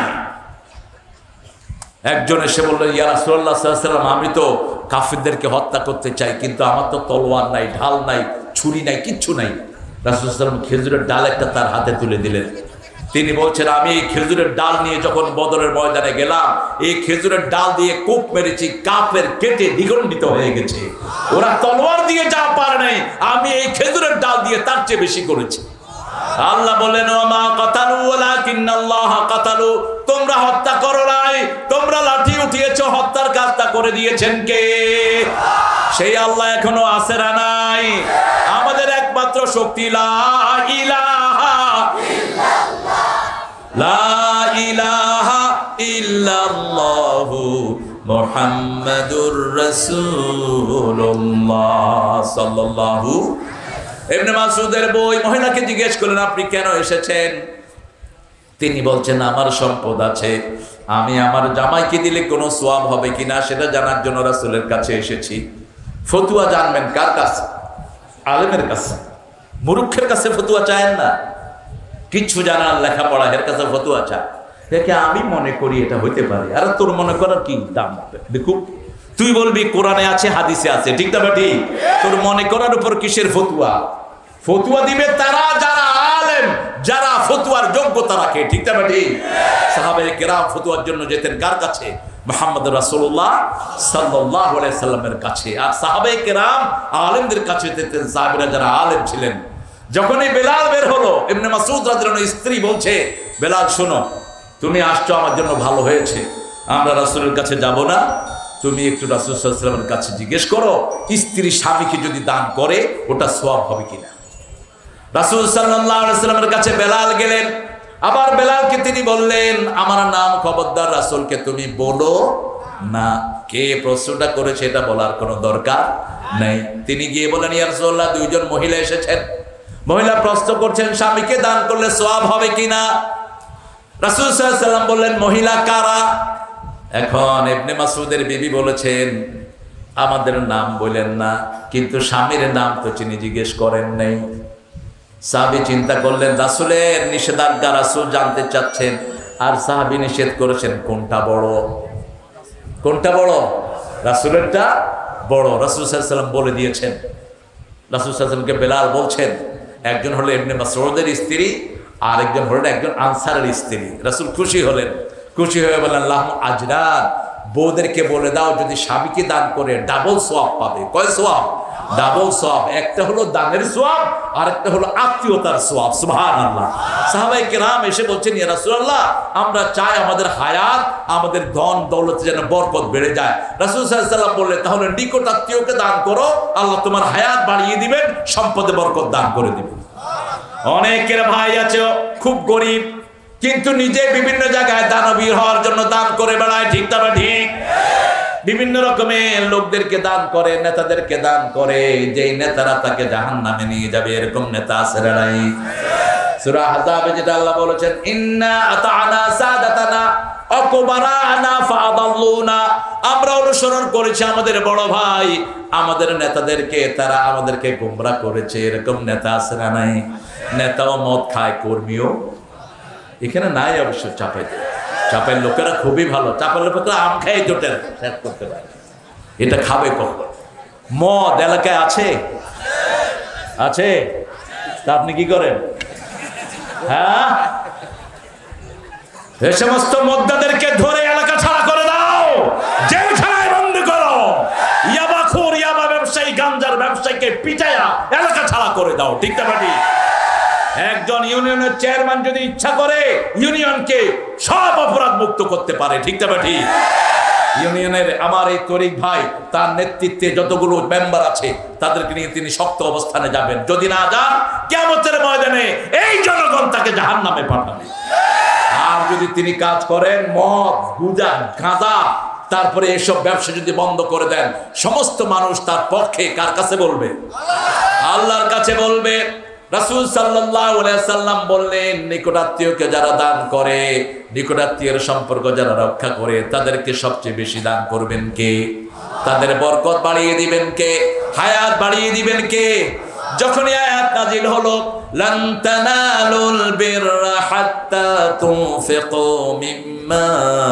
একজন এসে বলল, ইয়া রাসূলুল্লাহ সাল্লাল্লাহু আলাইহি ওয়াসাল্লাম, আমি তো কাফিরদেরকে হত্যা করতে চাই, কিন্তু আমার তো তলোয়ার নাই, ঢাল নাই, ছুরি নাই, কিচ্ছু নাই। রাসূল সাল্লাল্লাহু আলাইহি ওয়াসাল্লাম খেজুরের ডাল একটা তার হাতে তুলে দিলেন। তিনি বলছেন, আমি এই খেজুরের ডাল নিয়ে যখন বদরের ময়দানে গেলাম, এই খেজুরের ডাল দিয়ে কোপ মেরেছি, কাফের কেটে দ্বিখণ্ডিত হয়ে গেছে। ওরা তলোয়ার দিয়ে যা পারে নাই, আমি এই খেজুরের ডাল দিয়ে তার চেয়ে বেশি করেছি। আল্লাহ বলেন, ওমা কাতালু ওয়ালাকিন্নাল্লাহ কাতালু, তোমরা হত্যা করো নাই, তোমরা লাঠি উঠিয়েছো, হত্যার কাজটা করে দিয়েছেন কে? সেই আল্লাহ এখনো আছে না নাই? আমাদের একমাত্র শক্তি লা ইলাহা ইল্লাল্লাহ, লা ইলাহা ইল্লাল্লাহু মুহাম্মাদুর রাসূলুল্লাহ সাল্লাল্লাহু। ইবনে মাসউদের বই মহিলাকে জিজ্ঞেস করলেন, আপনি কেন এসেছেন? তিনি বলছেন, আমার সম্পদ আছে, আমি আমার জামাইকে দিলে কোনো সওয়াব হবে কিনা সেটা জানার জন্য রাসূলের কাছে এসেছি। ফতুয়া জানবেন কার কাছে? আলেমের কাছে। মুরুক্ষের কাছে ফতুয়া চায়েন না, কিচ্ছু জানার লেখাপড়া, এর কাছে ফতুয়া চায়। দেখে আমি মনে করি এটা হইতে পারে, আর তোর মনে করার কি দাম? দেখুন, তুই বলবি কোরআনে আছে, হাদিসে আছে, ঠিক না ঠিক? তোর মনে করার উপর কিসের ফতুয়া? ফতুয়া দিবে তারা যারা আলেম, যারা ফতুয়ার যোগ্যতা রাখে, ঠিক না ঠিক? সাহাবায়ে কেরাম ফতুয়ার জন্য যেতেন কার কাছে? মুহাম্মদ রাসূলুল্লাহ সাল্লাল্লাহু আলাইহি সাল্লামের কাছে। আর সাহাবায়ে কেরাম আলেমদের কাছে যেতেন, সাহাবীরা যারা আলেম ছিলেন। যখনই বেলাল বের হলো, ইবনে মাসউদ রাদিয়াল্লাহু আনহু স্ত্রী বলছে, বেলাল শোনো, তুমি আসছো আমার জন্য ভালো হয়েছে, আমরা রাসূলের কাছে যাব না, তুমি একটু রাসূল সাল্লাল্লাহু আলাইহি সাল্লামের কাছে জিজ্ঞেস করো স্ত্রী স্বামীকে যদি দান করে ওটা সওয়াব হবে কিনা। রাসূল সাল্লাল্লাহু আলাইহি সাল্লামের কাছে বেলাল গেলেন। আবার বেলালকে তিনি বললেন, আমার নাম খবরদার রাসূলকে তুমি বলো না। কে প্রশ্নটা করেছে এটা বলার কোনো দরকার নেই। তিনি গিয়ে বলেন, ইয়া রাসূলুল্লাহ, দুইজন মহিলা এসেছেন, মহিলা প্রশ্ন করছেন স্বামীকে দান করলে সওয়াব হবে কিনা। রাসূল সাল্লাল্লাহু আলাইহি সাল্লাম বললেন, মহিলা কারা? এখন ইবনে মাসউদের বিবি বলেছেন, আমাদের নাম বলেন না, কিন্তু স্বামীর নাম তো তিনি জিজ্ঞেস করেন নাই। সাহাবী চিন্তা করলেন, রাসূলের নিষেধাজ্ঞা রাসূল জানতে চাচ্ছেন, আর সাহাবী নিষেধ করেছেন, কোনটা বড়? কোনটা বড়? রাসূলেরটা বড়। রাসূল সাল্লাল্লাহু আলাইহি সাল্লাম বলে দিয়েছেন। রাসূল সাল্লাল্লাহু আলাইহি সাল্লামকে বেলাল বলছেন, একজন হলো ইবনে মাসউদের স্ত্রী, আর একজন হলেন একজন আনসারের স্ত্রী। রাসূল খুশি হলেন, খুশি হয়ে বললেন, লাহু আজরান, বউদেরকে বলে দাও যদি স্বামীকে দান করে ডাবল সওয়াব পাবে। কয় সওয়াব? ডাবল সওয়াব। একটা হলো দানের সওয়াব, আর একটা হলো আত্মীয়তার সওয়াব। সুবহানাল্লাহ। সাহাবায়ে কেরাম এসে বলছেন, ইয়া রাসূলুল্লাহ, আমরা চাই আমাদের হায়াত, আমাদের ধন দৌলতে যেন বরকত বেড়ে যায়। রাসূল সাল্লাল্লাহু আলাইহি সাল্লাম বললেন, তাহলে নিকট আত্মীয়কে দান করো, আল্লাহ তোমার হায়াত বাড়িয়ে দিবেন, সম্পদে বরকত দান করে দিবেন। অনেকের ভাই আছে খুব গরিব, কিন্তু নিজে বিভিন্ন জায়গায় দানবীর হওয়ার জন্য দান করে বেড়ায়। ঠিক তবে ঠিক, বিভিন্ন রকমের লোকদেরকে দান করে, নেতাদেরকে দান করে, যেই নেতারা তাকে জাহান্নামে নিয়ে যাবে, এরকম নেতা আছে না নাই? সূরা আহজাবে যেটা আল্লাহ বলেছেন, ইন্না আতা'না সাদাতানা আকুবারানা ফাদাল্লুনা, আমরা অনুসরণ করেছি আমাদের বড় ভাই, আমাদের নেতাদেরকে, তারা আমাদেরকে গোমরা করেছে, এরকম নেতা আছে না নাই? নেতাও মদ খায়, কর্মীও এখানে নাই অবশ্য। চাপাইতে চাপের লোকেরা খুবই ভালো, চাপের লোকেরা আম খাই জোটের শেষ করতে পারে। এটা খাবে কখন? মদ এলাকায় আছে আছে তা আপনি কি করেন? হ্যাঁ, এই সমস্ত মদ্দাদেরকে ধরে এলাকা ছাড়া করে দাও, জেলখানায় বন্দি করো। ইয়াবাখোর, ইয়াবা ব্যবসায়ী, গাঞ্জার ব্যবসায়ীকে পিটায়া এলাকা ছাড়া করে দাও। ঠিক না বাড়ি? একজন ইউনিয়নের চেয়ারম্যান যদি ইচ্ছা করে ইউনিয়নকে সব অপরাধ মুক্ত করতে পারে। ঠিক না ঠিক? ইউনিয়নের আমার এই তরিক ভাই, তার নেতৃত্বে যতগুলো মেম্বার আছে তাদেরকে নিয়ে তিনি শক্ত অবস্থানে যাবেন। যদি না যান, কিয়ামতের ময়দানে এই জনগণ তাকে জাহান্নামে পাঠাবে। আর যদি তিনি কাজ করেন মদ, গুজা, গাঁজা, তারপরে এসব ব্যবসা যদি বন্ধ করে দেন, সমস্ত মানুষ তার পক্ষে কার কাছে বলবে? আল্লাহর কাছে বলবে। রাসূল সাল্লাল্লাহু আলাইহি সাল্লাম বললেন, নিকটাত্মীয়কে যারা দান করে, নিকটাত্মীয়ের সম্পর্ক যারা রক্ষা করে, তাদেরকে সবচেয়ে বেশি দান করবেন কে? তাদের বরকত বাড়িয়ে দিবেন কে? হায়াত বাড়িয়ে দিবেন কে? যখনই আয়াত নাজিল হলো, লান তানালুল বিররা হাত্তা তুনফিকু মিম্মা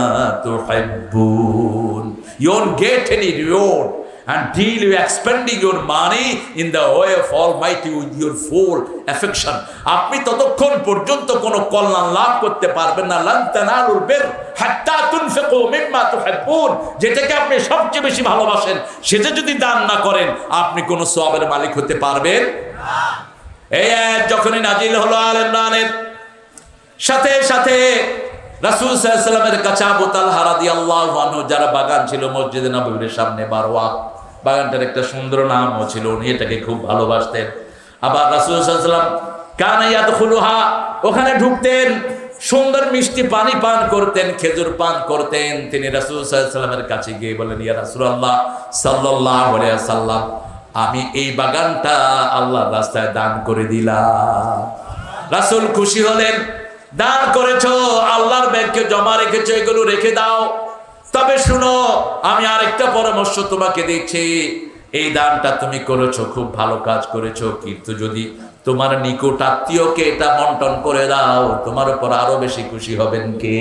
তুহিব্বুন, you won't get any reward until you expending your money in the way of Almighty with your full affection. আপনি ততক্ষণ পর্যন্ত কোনো কল্যাণ লাভ করতে পারবেন না। লান তানালুল বির হাত্তা তুনফিকু মিম্মা তুহিব্বুন, যেটাকে আপনি সবচেয়ে বেশি ভালোবাসেন সেটা যদি দান না করেন, আপনি কোনো সওয়াবের মালিক হতে পারবেন না। এই আয়াত যখনই নাজিল হলো আল ইমরানের, সাথে সাথে রাসূল সাল্লাল্লাহু আলাইহি ওয়াসাল্লামের কাছে আবু তালহা রাদিয়াল্লাহু আনহু, যারা বাগান ছিল মসজিদে নববীর সামনে বারওয়া, বাগানটার একটা সুন্দর নামও ছিল, উনি এটাকে খুব ভালোবাসতেন। আবার রাসূল সাল্লাল্লাহু আলাইহি ওয়াসাল্লাম কানা ইয়াদখুলুহা, ওখানে ঢুকতেন, সুন্দর মিষ্টি পানি পান করতেন, খেজুর পান করতেন। তিনি রাসূল সাল্লাল্লাহু আলাইহি ওয়াসাল্লামের কাছে গিয়ে বলেন, ইয়া রাসূলুল্লাহ সাল্লাল্লাহু আলাইহি ওয়াসাল্লাম, আমি এই বাগানটা আল্লাহর রাস্তায় দান করে দিলাম। রাসূল খুশি হলেন, দান করেছো, আল্লাহর ব্যাংকে জমা রেখেছো, এগুলো রেখে দাও। তবে শুনো, আমি আরেকটা পরামর্শ তোমাকে দিচ্ছি, এই দানটা তুমি করেছো, খুব ভালো কাজ করেছো, কিন্তু যদি তোমার নিকট আত্মীয়কে এটা বন্টন করে দাও, তোমার উপর আরো বেশি খুশি হবেন কে?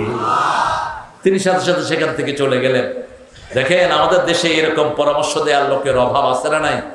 তিনি সাথে সাথে সেখান থেকে চলে গেলেন। দেখেন, আমাদের দেশে এরকম পরামর্শ দেওয়ার লোকের অভাব আছে না নাই?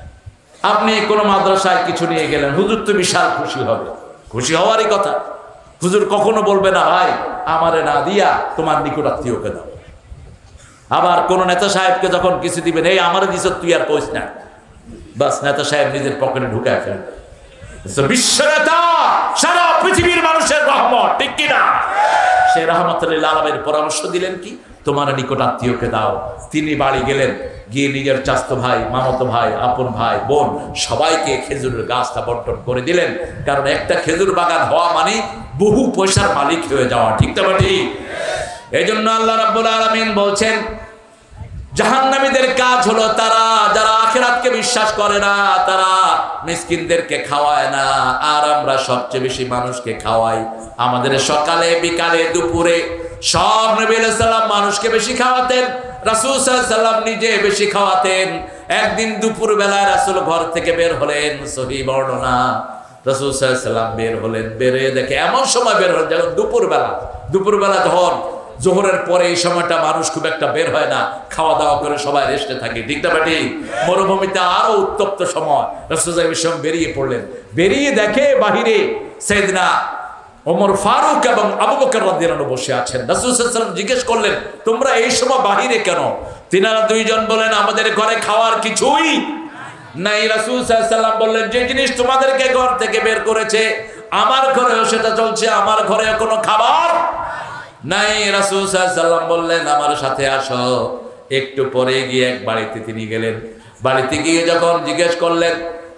আপনি কোনো মাদ্রাসায় কিছু নিয়ে গেলেন, হুজুর তো বিশাল খুশি হবে, খুশি হওয়ারই কথা। হুজুর কখনো বলবে না ভাই আমারে না দিয়া তোমার নিকটাত্মীয়কে দাও। আবার কোন নেতা সাহেবকে যখন কিছু দিবেন, এই আমারে দিছ তুই আর কইস না, বাস নেতা সাহেব নিজের পকেটে ঢুকায় ফেলবে। বিশ্ব নেতা, সারা পৃথিবীর মানুষের রহমত, ঠিক কিনা? সে রহমতুল্লাহ আলামিনের পরামর্শ দিলেন কি, তোমার নিকট আত্মীয়কে দাও। তিনি বাড়ি গেলেন, গিয়ে নিজের চাস্তো ভাই, মামাতো ভাই, আপন ভাই, বোন সবাইকে খেজুরের গাছটা বন্টন করে দিলেন। কারণ একটা খেজুর বাগান হওয়া মানে বহু পয়সার মালিক হয়ে যাওয়া, ঠিক না ঠিক? এই জন্য আল্লাহ রাব্বুল আলামিন বলছেন জাহান্নামীদের কাজ হলো তারা যারা আখিরাতকে বিশ্বাস করে না, তারা মিসকিনদেরকে খাওয়ায় না, আর আমরা সবচেয়ে বেশি মানুষকে খাওয়াই। আমাদের সকালে বিকালে দুপুরে সব নবী আলাইহিস সালাম মানুষকে বেশি খাওয়াতেন, রাসূল সাল্লাল্লাহু আলাইহি ওয়াসাল্লাম নিজে বেশি খাওয়াতেন। একদিন দুপুর বেলায় রাসূল ঘর থেকে বের হলেন, সহিহ বর্ণনা, রাসূল সাল্লাল্লাহু আলাইহি ওয়াসাল্লাম বের হলেন, বেরে দেখে এমন সময় বের হলেন যখন দুপুর বেলা, দুপুর বেলা ধর জোহরের পরে এই সময়টা মানুষ খুব একটা বের হয় না, খাওয়া দাওয়া করে সবাই রেস্টে থাকে, ঠিক না বেটি? মরুভূমিতে আরো উত্তপ্ত সময়, রাসূল সাল্লাল্লাহু আলাইহি ওয়াসাল্লাম বেরিয়ে পড়লেন। বেরিয়ে দেখে বাহিরে সাইয়েদনা ওমর ফারুক এবং আবু বকর রাদিয়াল্লাহু আনহু বসে আছেন। রাসূল সাল্লাল্লাহু আলাইহি ওয়াসাল্লাম জিজ্ঞেস করলেন, তোমরা এই সময় বাহিরে কেন? তিনারা দুইজন বলেন, আমাদের ঘরে খাওয়ার কিছুই নাই। রাসূল সাল্লাল্লাহু আলাইহি ওয়াসাল্লাম বললেন, যে জিনিস তোমাদেরকে ঘর থেকে বের করেছে আমার ঘরেও সেটা চলছে, আমার ঘরে কোনো খাবার নাই। রাসূল সাল্লাল্লাহু আলাইহি ওয়াসাল্লাম বললেন, আমার সাথে আসো। একটু পরে গিয়ে এক বাড়িতে তিনি গেলেন। বাড়িতে গিয়ে যখন জিজ্ঞেস করলেন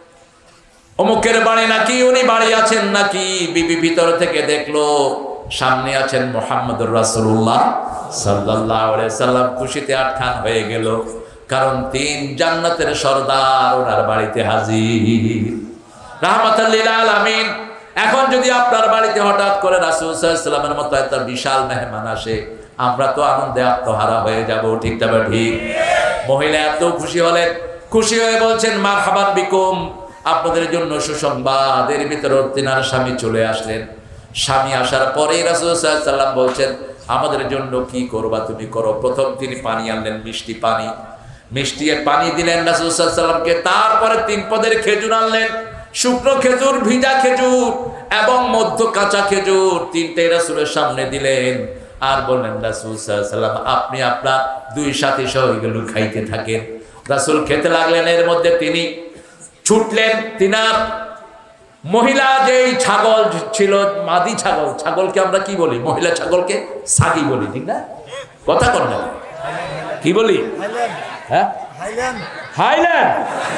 অমুকের বাড়ি নাকি, উনি বাড়ি আছেন নাকি, বিবি ভিতর থেকে দেখলো সামনে আছেন মুহাম্মদুর রাসূলুল্লাহ সাল্লাল্লাহু আলাইহি সাল্লাম। খুশিতে আটখান হয়ে গেল, কারণ তিন জান্নাতের সরদার ওনার বাড়িতে হাজির, রাহমাতাল লিল আলামিন। এখন যদি আপনার বাড়িতে হঠাৎ করে রাসূল সাল্লাল্লাহু আলাইহি ওয়াসাল্লামের মতো একটা বিশাল মেহমান আসে, আমরা তো আনন্দে আত্মহারা হয়ে যাব, ঠিক না ঠিক? মহিলা এত খুশি হলেন, খুশি হয়ে বলছেন মারহাবান বিকুম, আপনাদের জন্য সুসংবাদ। এর ভিতরে তিনার স্বামী চলে আসলেন। স্বামী আসার পরে রাসূল সাল্লাল্লাহু আলাইহি ওয়াসাল্লাম বলছেন, আমাদের জন্য কি করবা তুমি করো। প্রথম তিনি পানি আনলেন, মিষ্টি পানি, মিষ্টি পানি দিলেন রাসূল সাল্লাল্লাহু আলাইহি ওয়াসাল্লামকে। তারপরে তিন পদের খেজুর আনলেন, শুকনো খেজুর, ভিজা খেজুর এবং মধ্য কাঁচা খেজুর, তিনটে রাসূলের সামনে দিলেন। আর বললেন, রাসূল সাল্লাল্লাহু আলাইহি ওয়াসাল্লাম আপনি আপনার দুই সাথী সহ এগুলো খাইতে থাকেন। রাসূল খেতে লাগলেন। এর মধ্যে তিনি ছুটলেন, তিনার মহিলা যেই ছাগল ছিল, মাদি ছাগল, ছাগলকে আমরা কি বলি? মহিলা ছাগলকে সাগি বলি, ঠিক না? কথা কর না, কি বলি? হ্যাঁ, হাইল্যান্ড।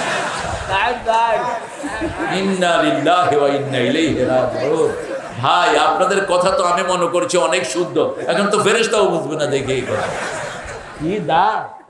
ইন্না লিল্লাহি ওয়া ইন্না ইলাইহি রাজিউন। ভাই আপনাদের কথা তো আমি মনে করছি অনেক শুদ্ধ, এখন তো ফেরেশতাও বুঝবে না, দেখে এই কথা কি দা